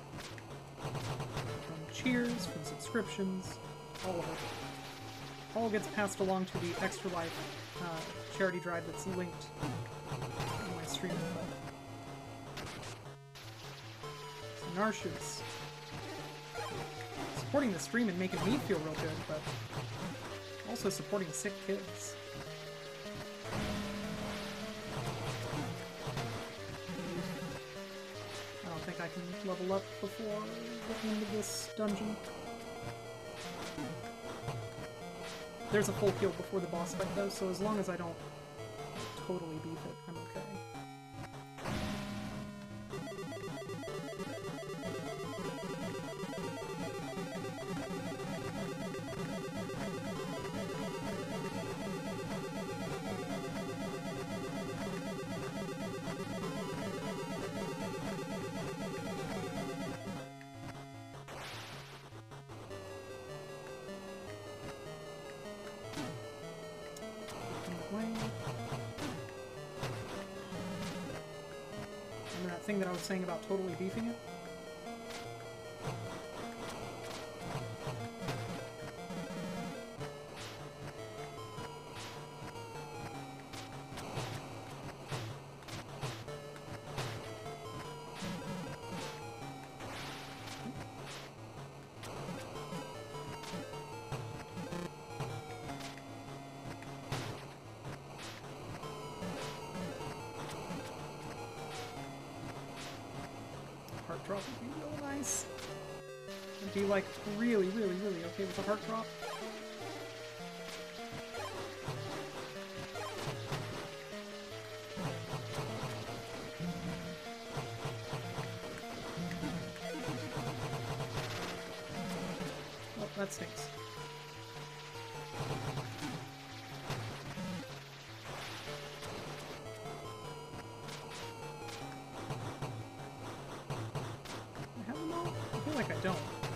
from cheers, from subscriptions, all of it, all gets passed along to the Extra Life charity drive that's linked in my stream info. Narsh is supporting the stream and making me feel real good, but also supporting sick kids. I don't think I can level up before getting into this dungeon. There's a full heal before the boss fight though, so as long as I don't totally beef it, I'm okay. Remember that thing that I was saying about totally beefing it? Heart drop would be real nice. I'd be like really, really, really okay with a heart drop. Oh, that stinks. like I don't.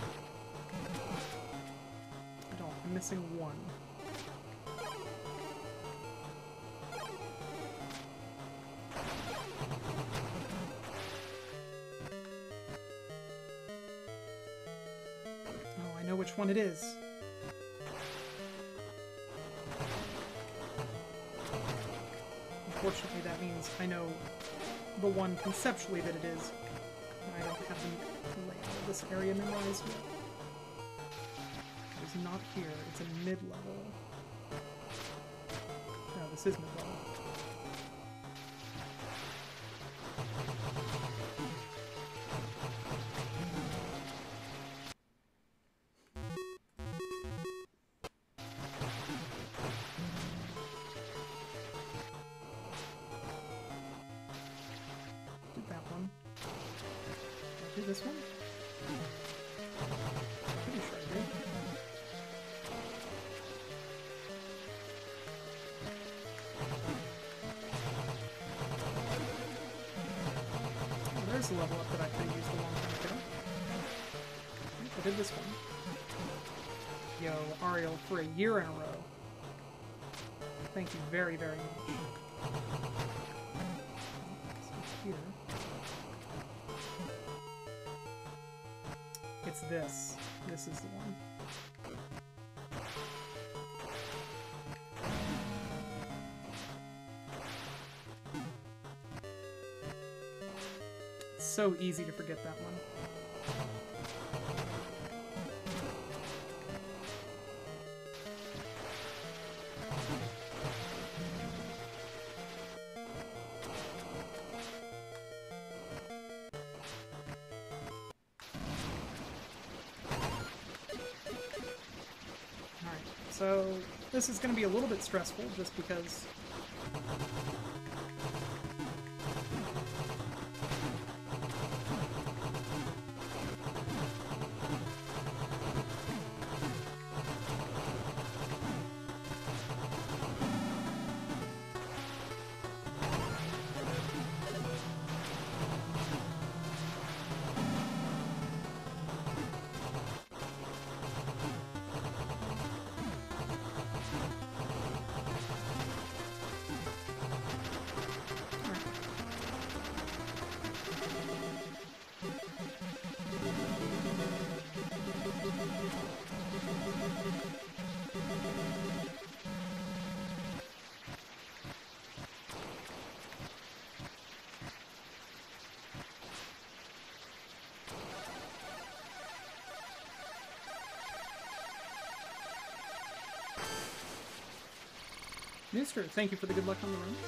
I don't. I'm missing one. Oh, I know which one it is. Unfortunately, that means I know the one conceptually that it is, and I don't have the layout of this area memorized yet. It's not here, it's a mid-level. No, this is mid-level. This one? Pretty sure I did. Oh, there's a level up that I could have used a long time ago. I did this one. Yo, Ariel, for a year in a row. Thank you very, very much. So here. It's this. This is the one. It's so easy to forget that one. So this is going to be a little bit stressful just because Mister, thank you for the good luck on the runs.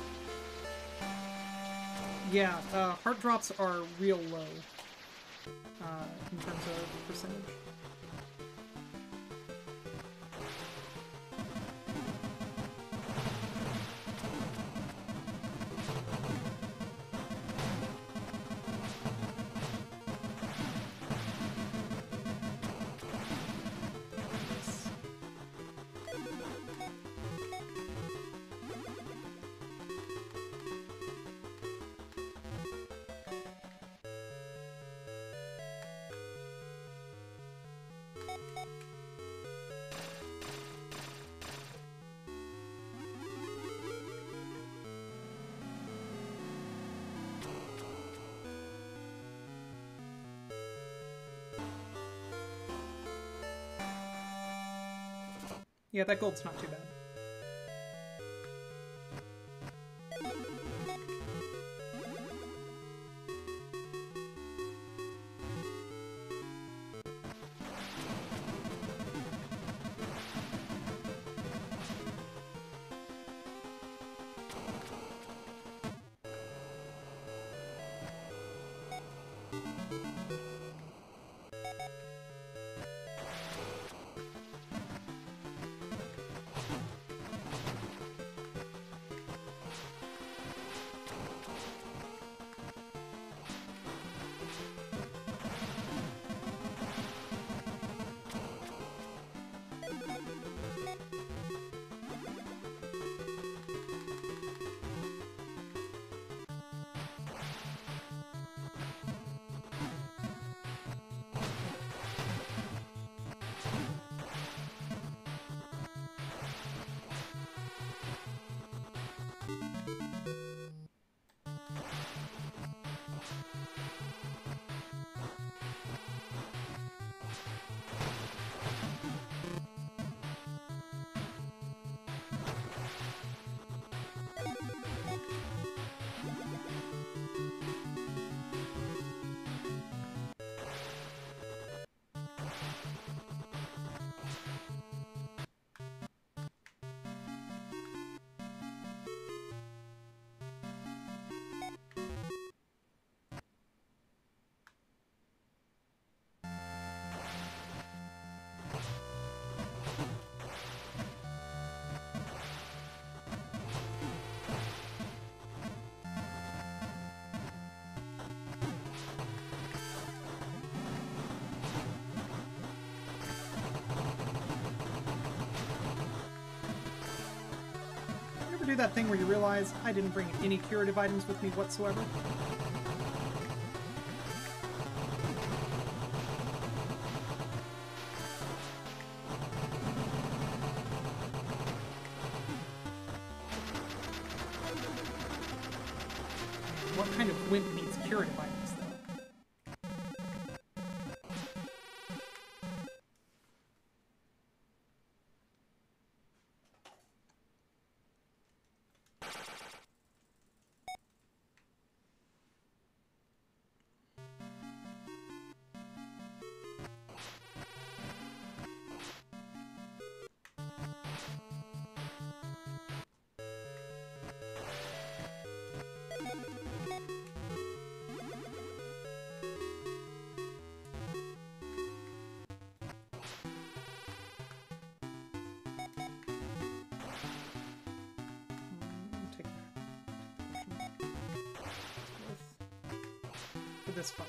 Yeah, heart drops are real low in terms of percentage. Yeah, that gold's not too bad. ever do that thing where you realize I didn't bring any curative items with me whatsoever? What kind of wimp needs curative items, though? This fight.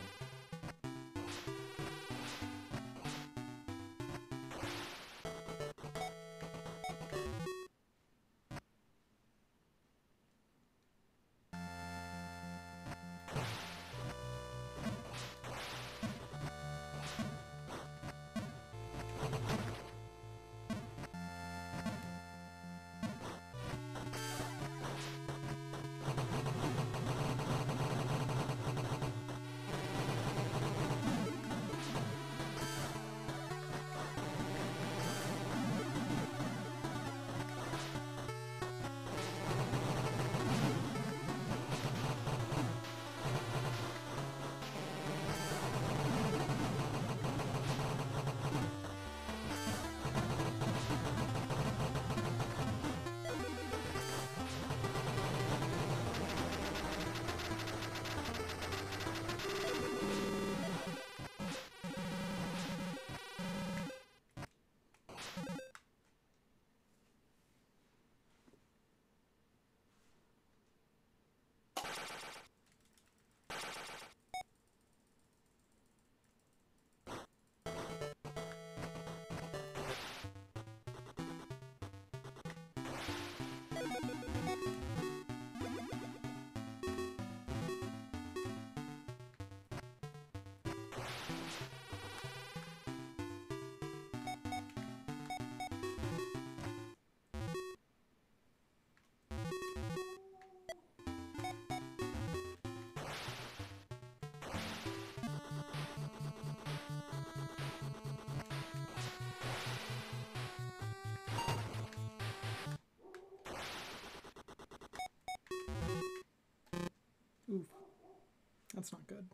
Oof. That's not good.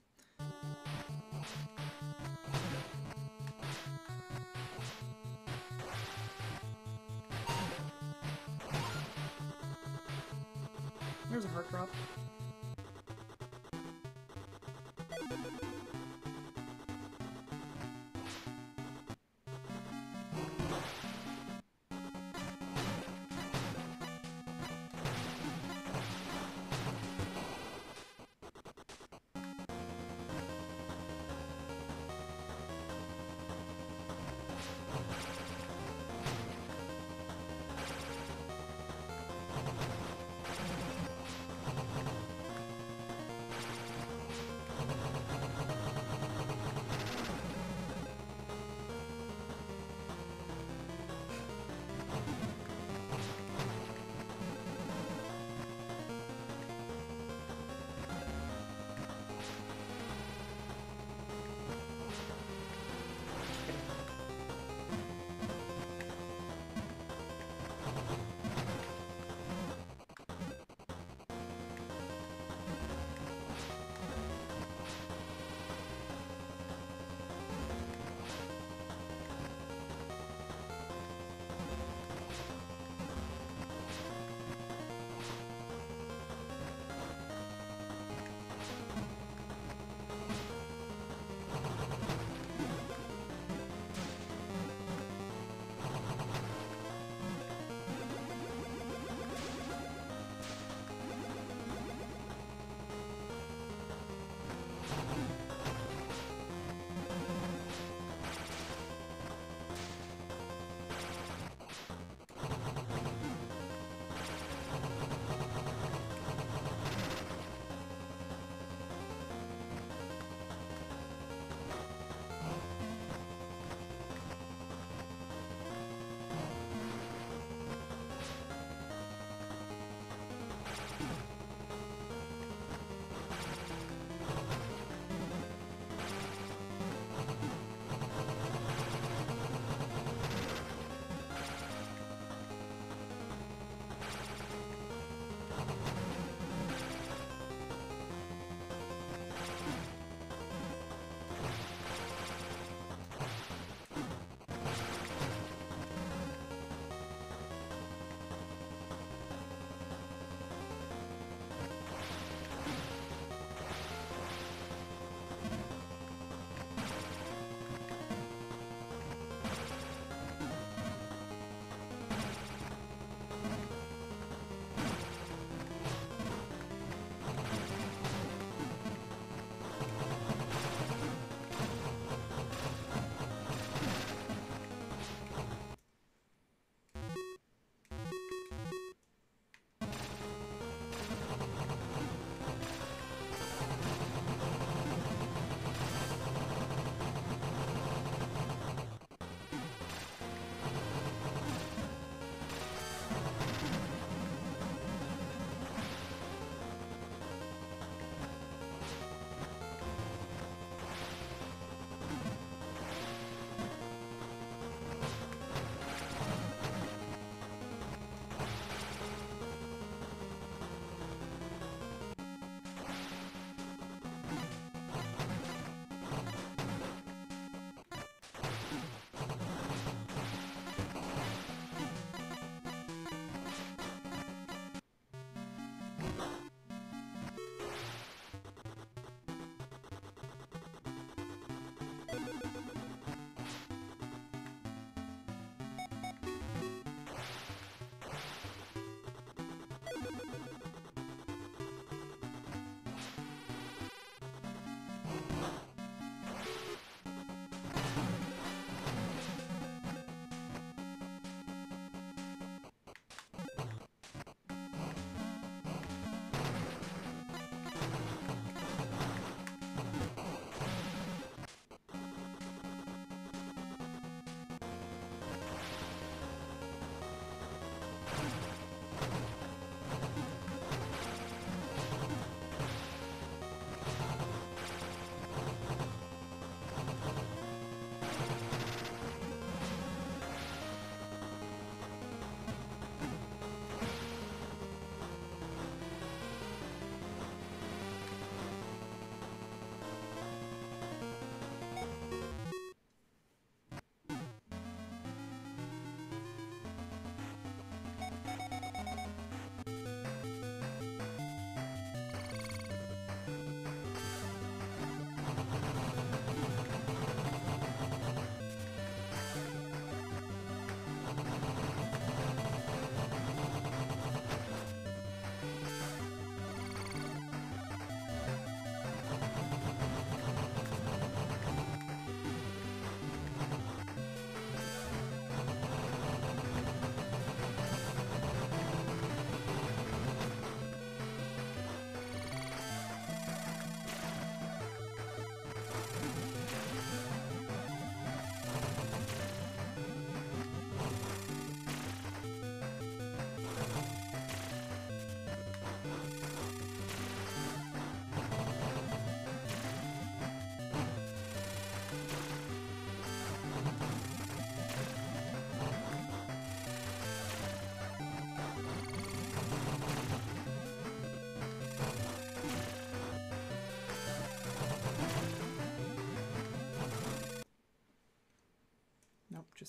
There's a heart drop.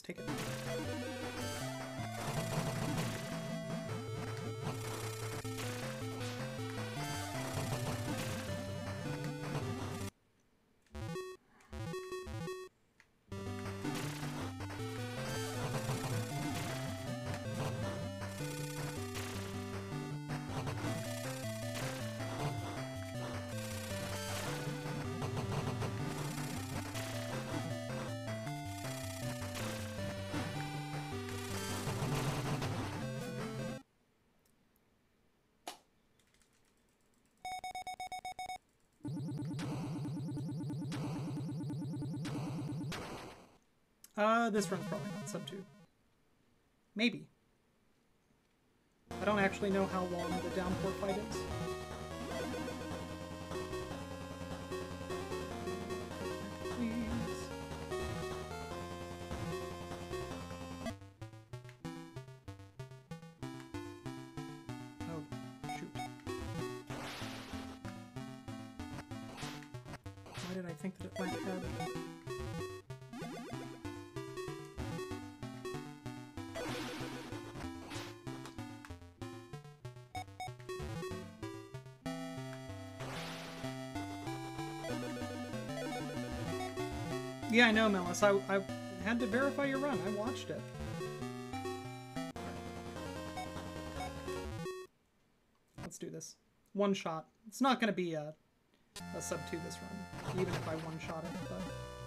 take it. This run's probably not sub 2. Maybe. I don't actually know how long the downpour fight is. Please. Oh, shoot. Why did I think that it might have it? Yeah, I know, Melis. I had to verify your run. I watched it. Let's do this. One shot. It's not going to be a sub 2 this run, even if I one-shot it, but...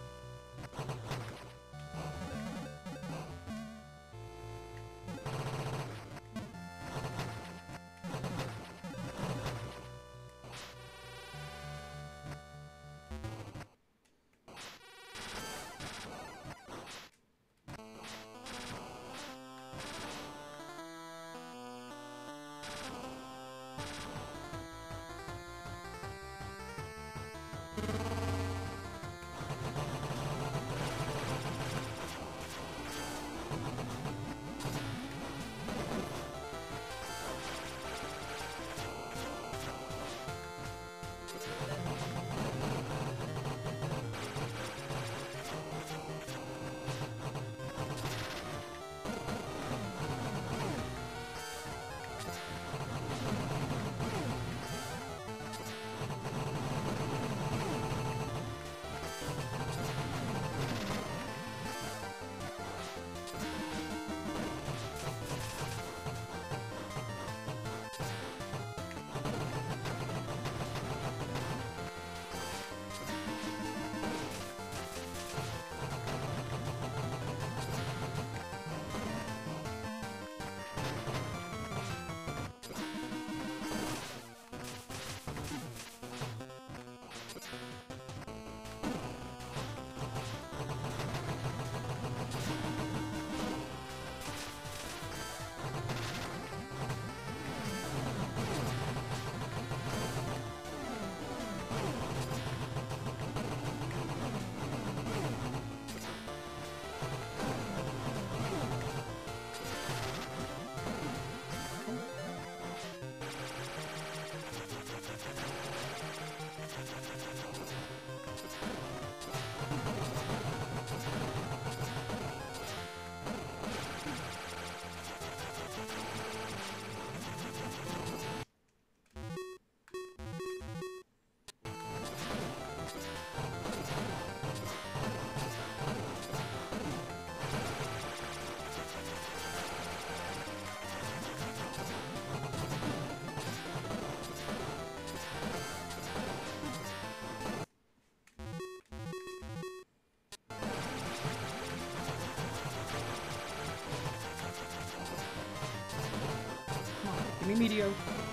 Give me Medio.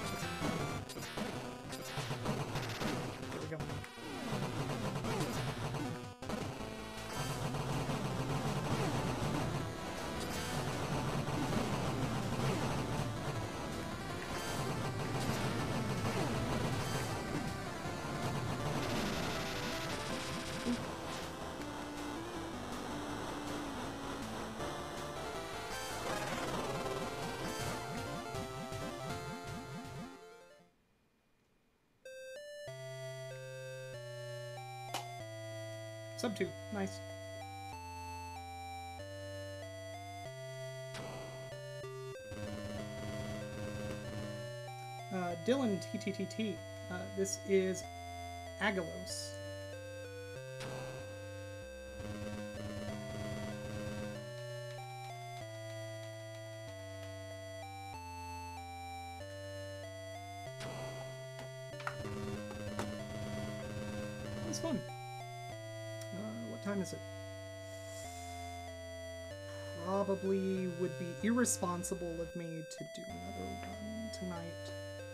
There we go. Sub 2, nice. Dylan TTTT. This is Agalos. That was fun. What time is it? Probably would be irresponsible of me to do another run tonight.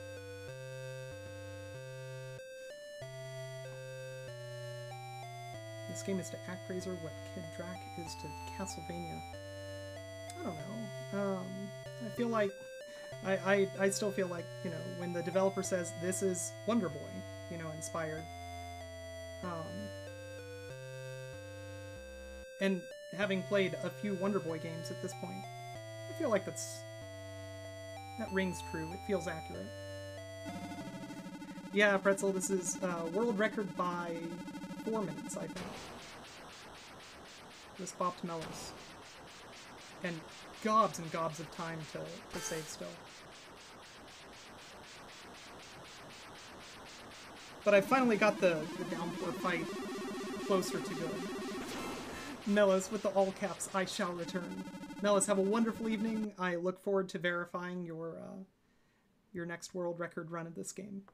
This game is to ActRaiser what Kid Drac is to Castlevania. I don't know. I feel like I still feel like, you know, when the developer says this is Wonder Boy, you know, inspired. And having played a few Wonder Boy games at this point, I feel like that rings true. It feels accurate. Yeah, Pretzel, this is world record by 4 minutes, I think. This bopped Melos. And gobs of time to save still. But I finally got the downpour fight closer to good. Melos with the all caps, I shall return. Melos, have a wonderful evening. I look forward to verifying your next world record run of this game.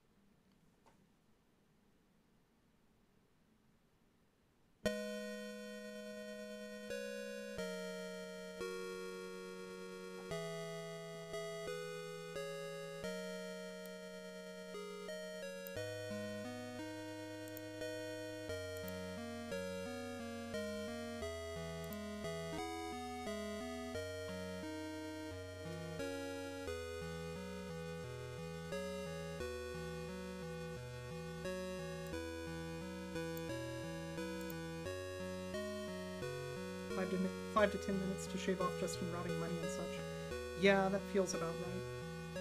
Five to 10 minutes to shave off just from rotting money and such. Yeah, that feels about right.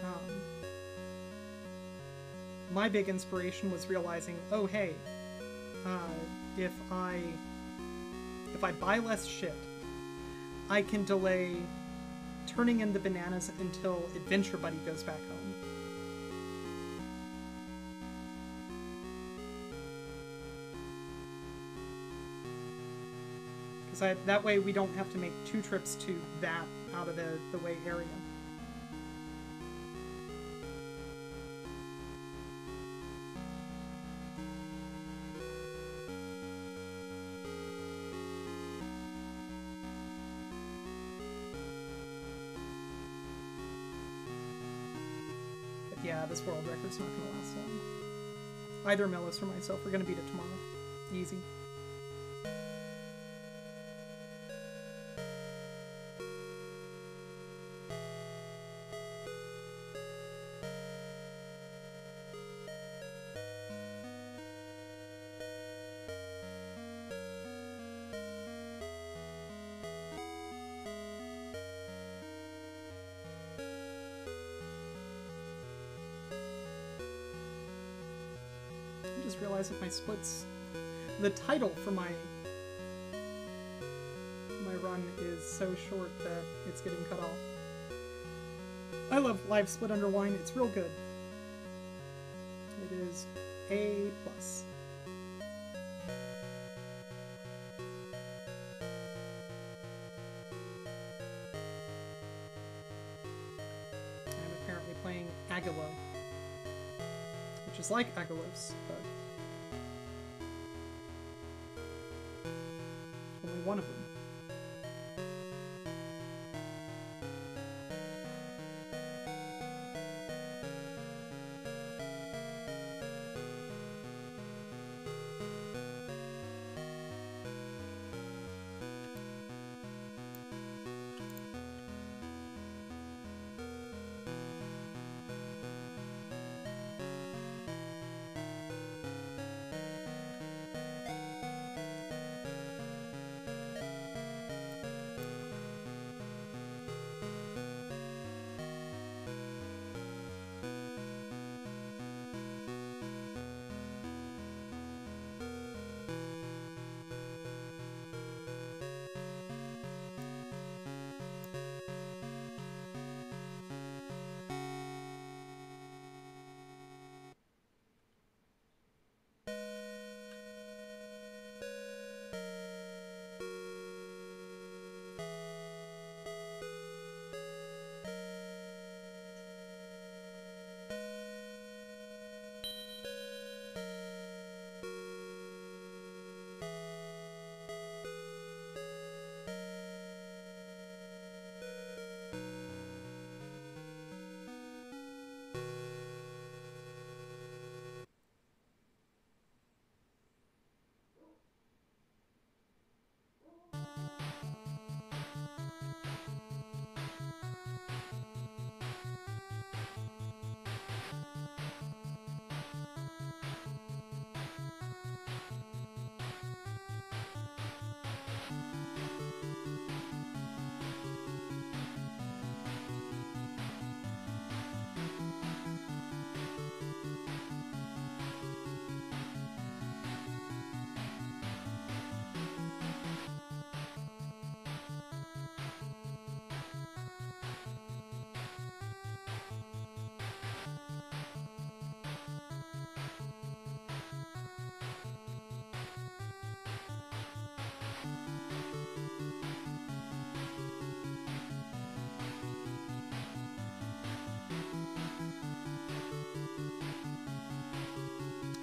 My big inspiration was realizing, oh hey, if I buy less shit, I can delay turning in the bananas until Adventure Buddy goes back home. That way we don't have to make 2 trips to that out of the way area. But yeah, this world record's not going to last long. Either Melos or myself are going to beat it tomorrow. Easy. Realize that my splits, the title for my run is so short that it's getting cut off. I love Live Split Under Wine, it's real good. It is A+. I'm apparently playing Agalo, which is like Agalos, but only one of them.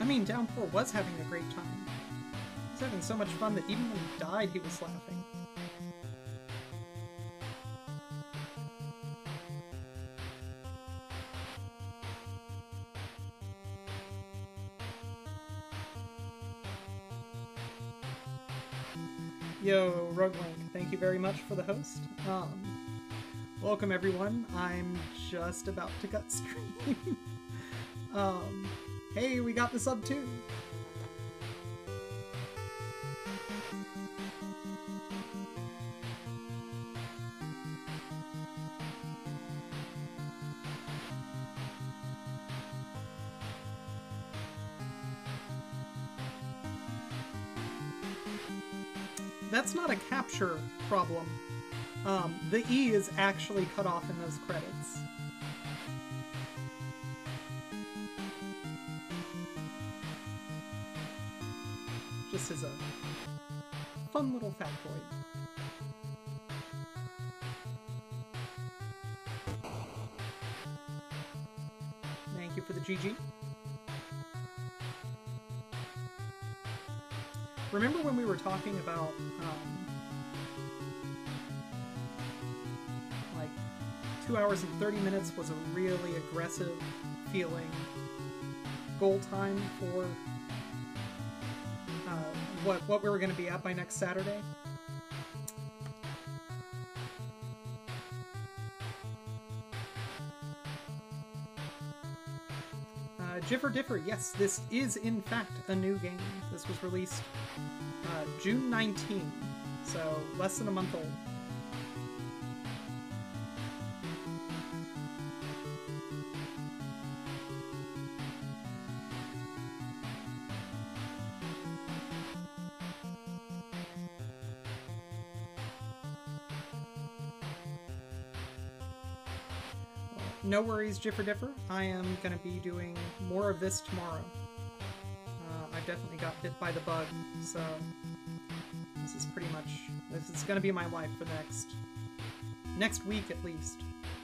I mean, Downpour was having a great time. He was having so much fun that even when he died, he was laughing. Yo, Roguelink, thank you very much for the host. Welcome everyone. I'm just about to cut stream. Hey, we got the sub too. That's not a capture problem. The E is actually cut off in those credits. Just as a fun little factoid. Thank you for the GG. Remember when we were talking about, like, 2 hours and 30 minutes was a really aggressive feeling goal time for what we were going to be at by next Saturday? Jiffer Differ, yes, this is in fact a new game. This was released June 19, so less than a month old. No worries, Jiffer Differ. I am going to be doing more of this tomorrow. I definitely got bit by the bug, so this is pretty much... This is going to be my life for the next week at least.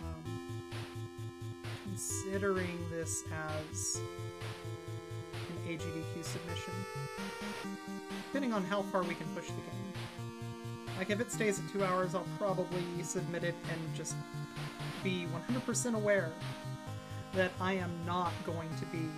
Considering this as an AGDQ submission. Depending on how far we can push the game. Like, if it stays at 2 hours, I'll probably submit it and just be 100% aware that I am not going to be,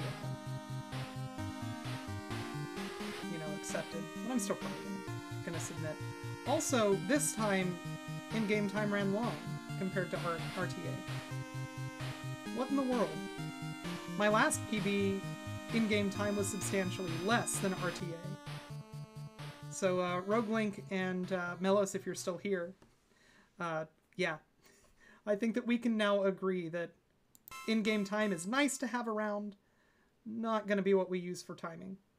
accepted. But I'm still probably going to submit. Also, this time, in-game time ran long compared to RTA. What in the world? My last PB, in-game time was substantially less than RTA. So, Roguelink and Melos, if you're still here, yeah. I think that we can now agree that in-game time is nice to have around, not going to be what we use for timing.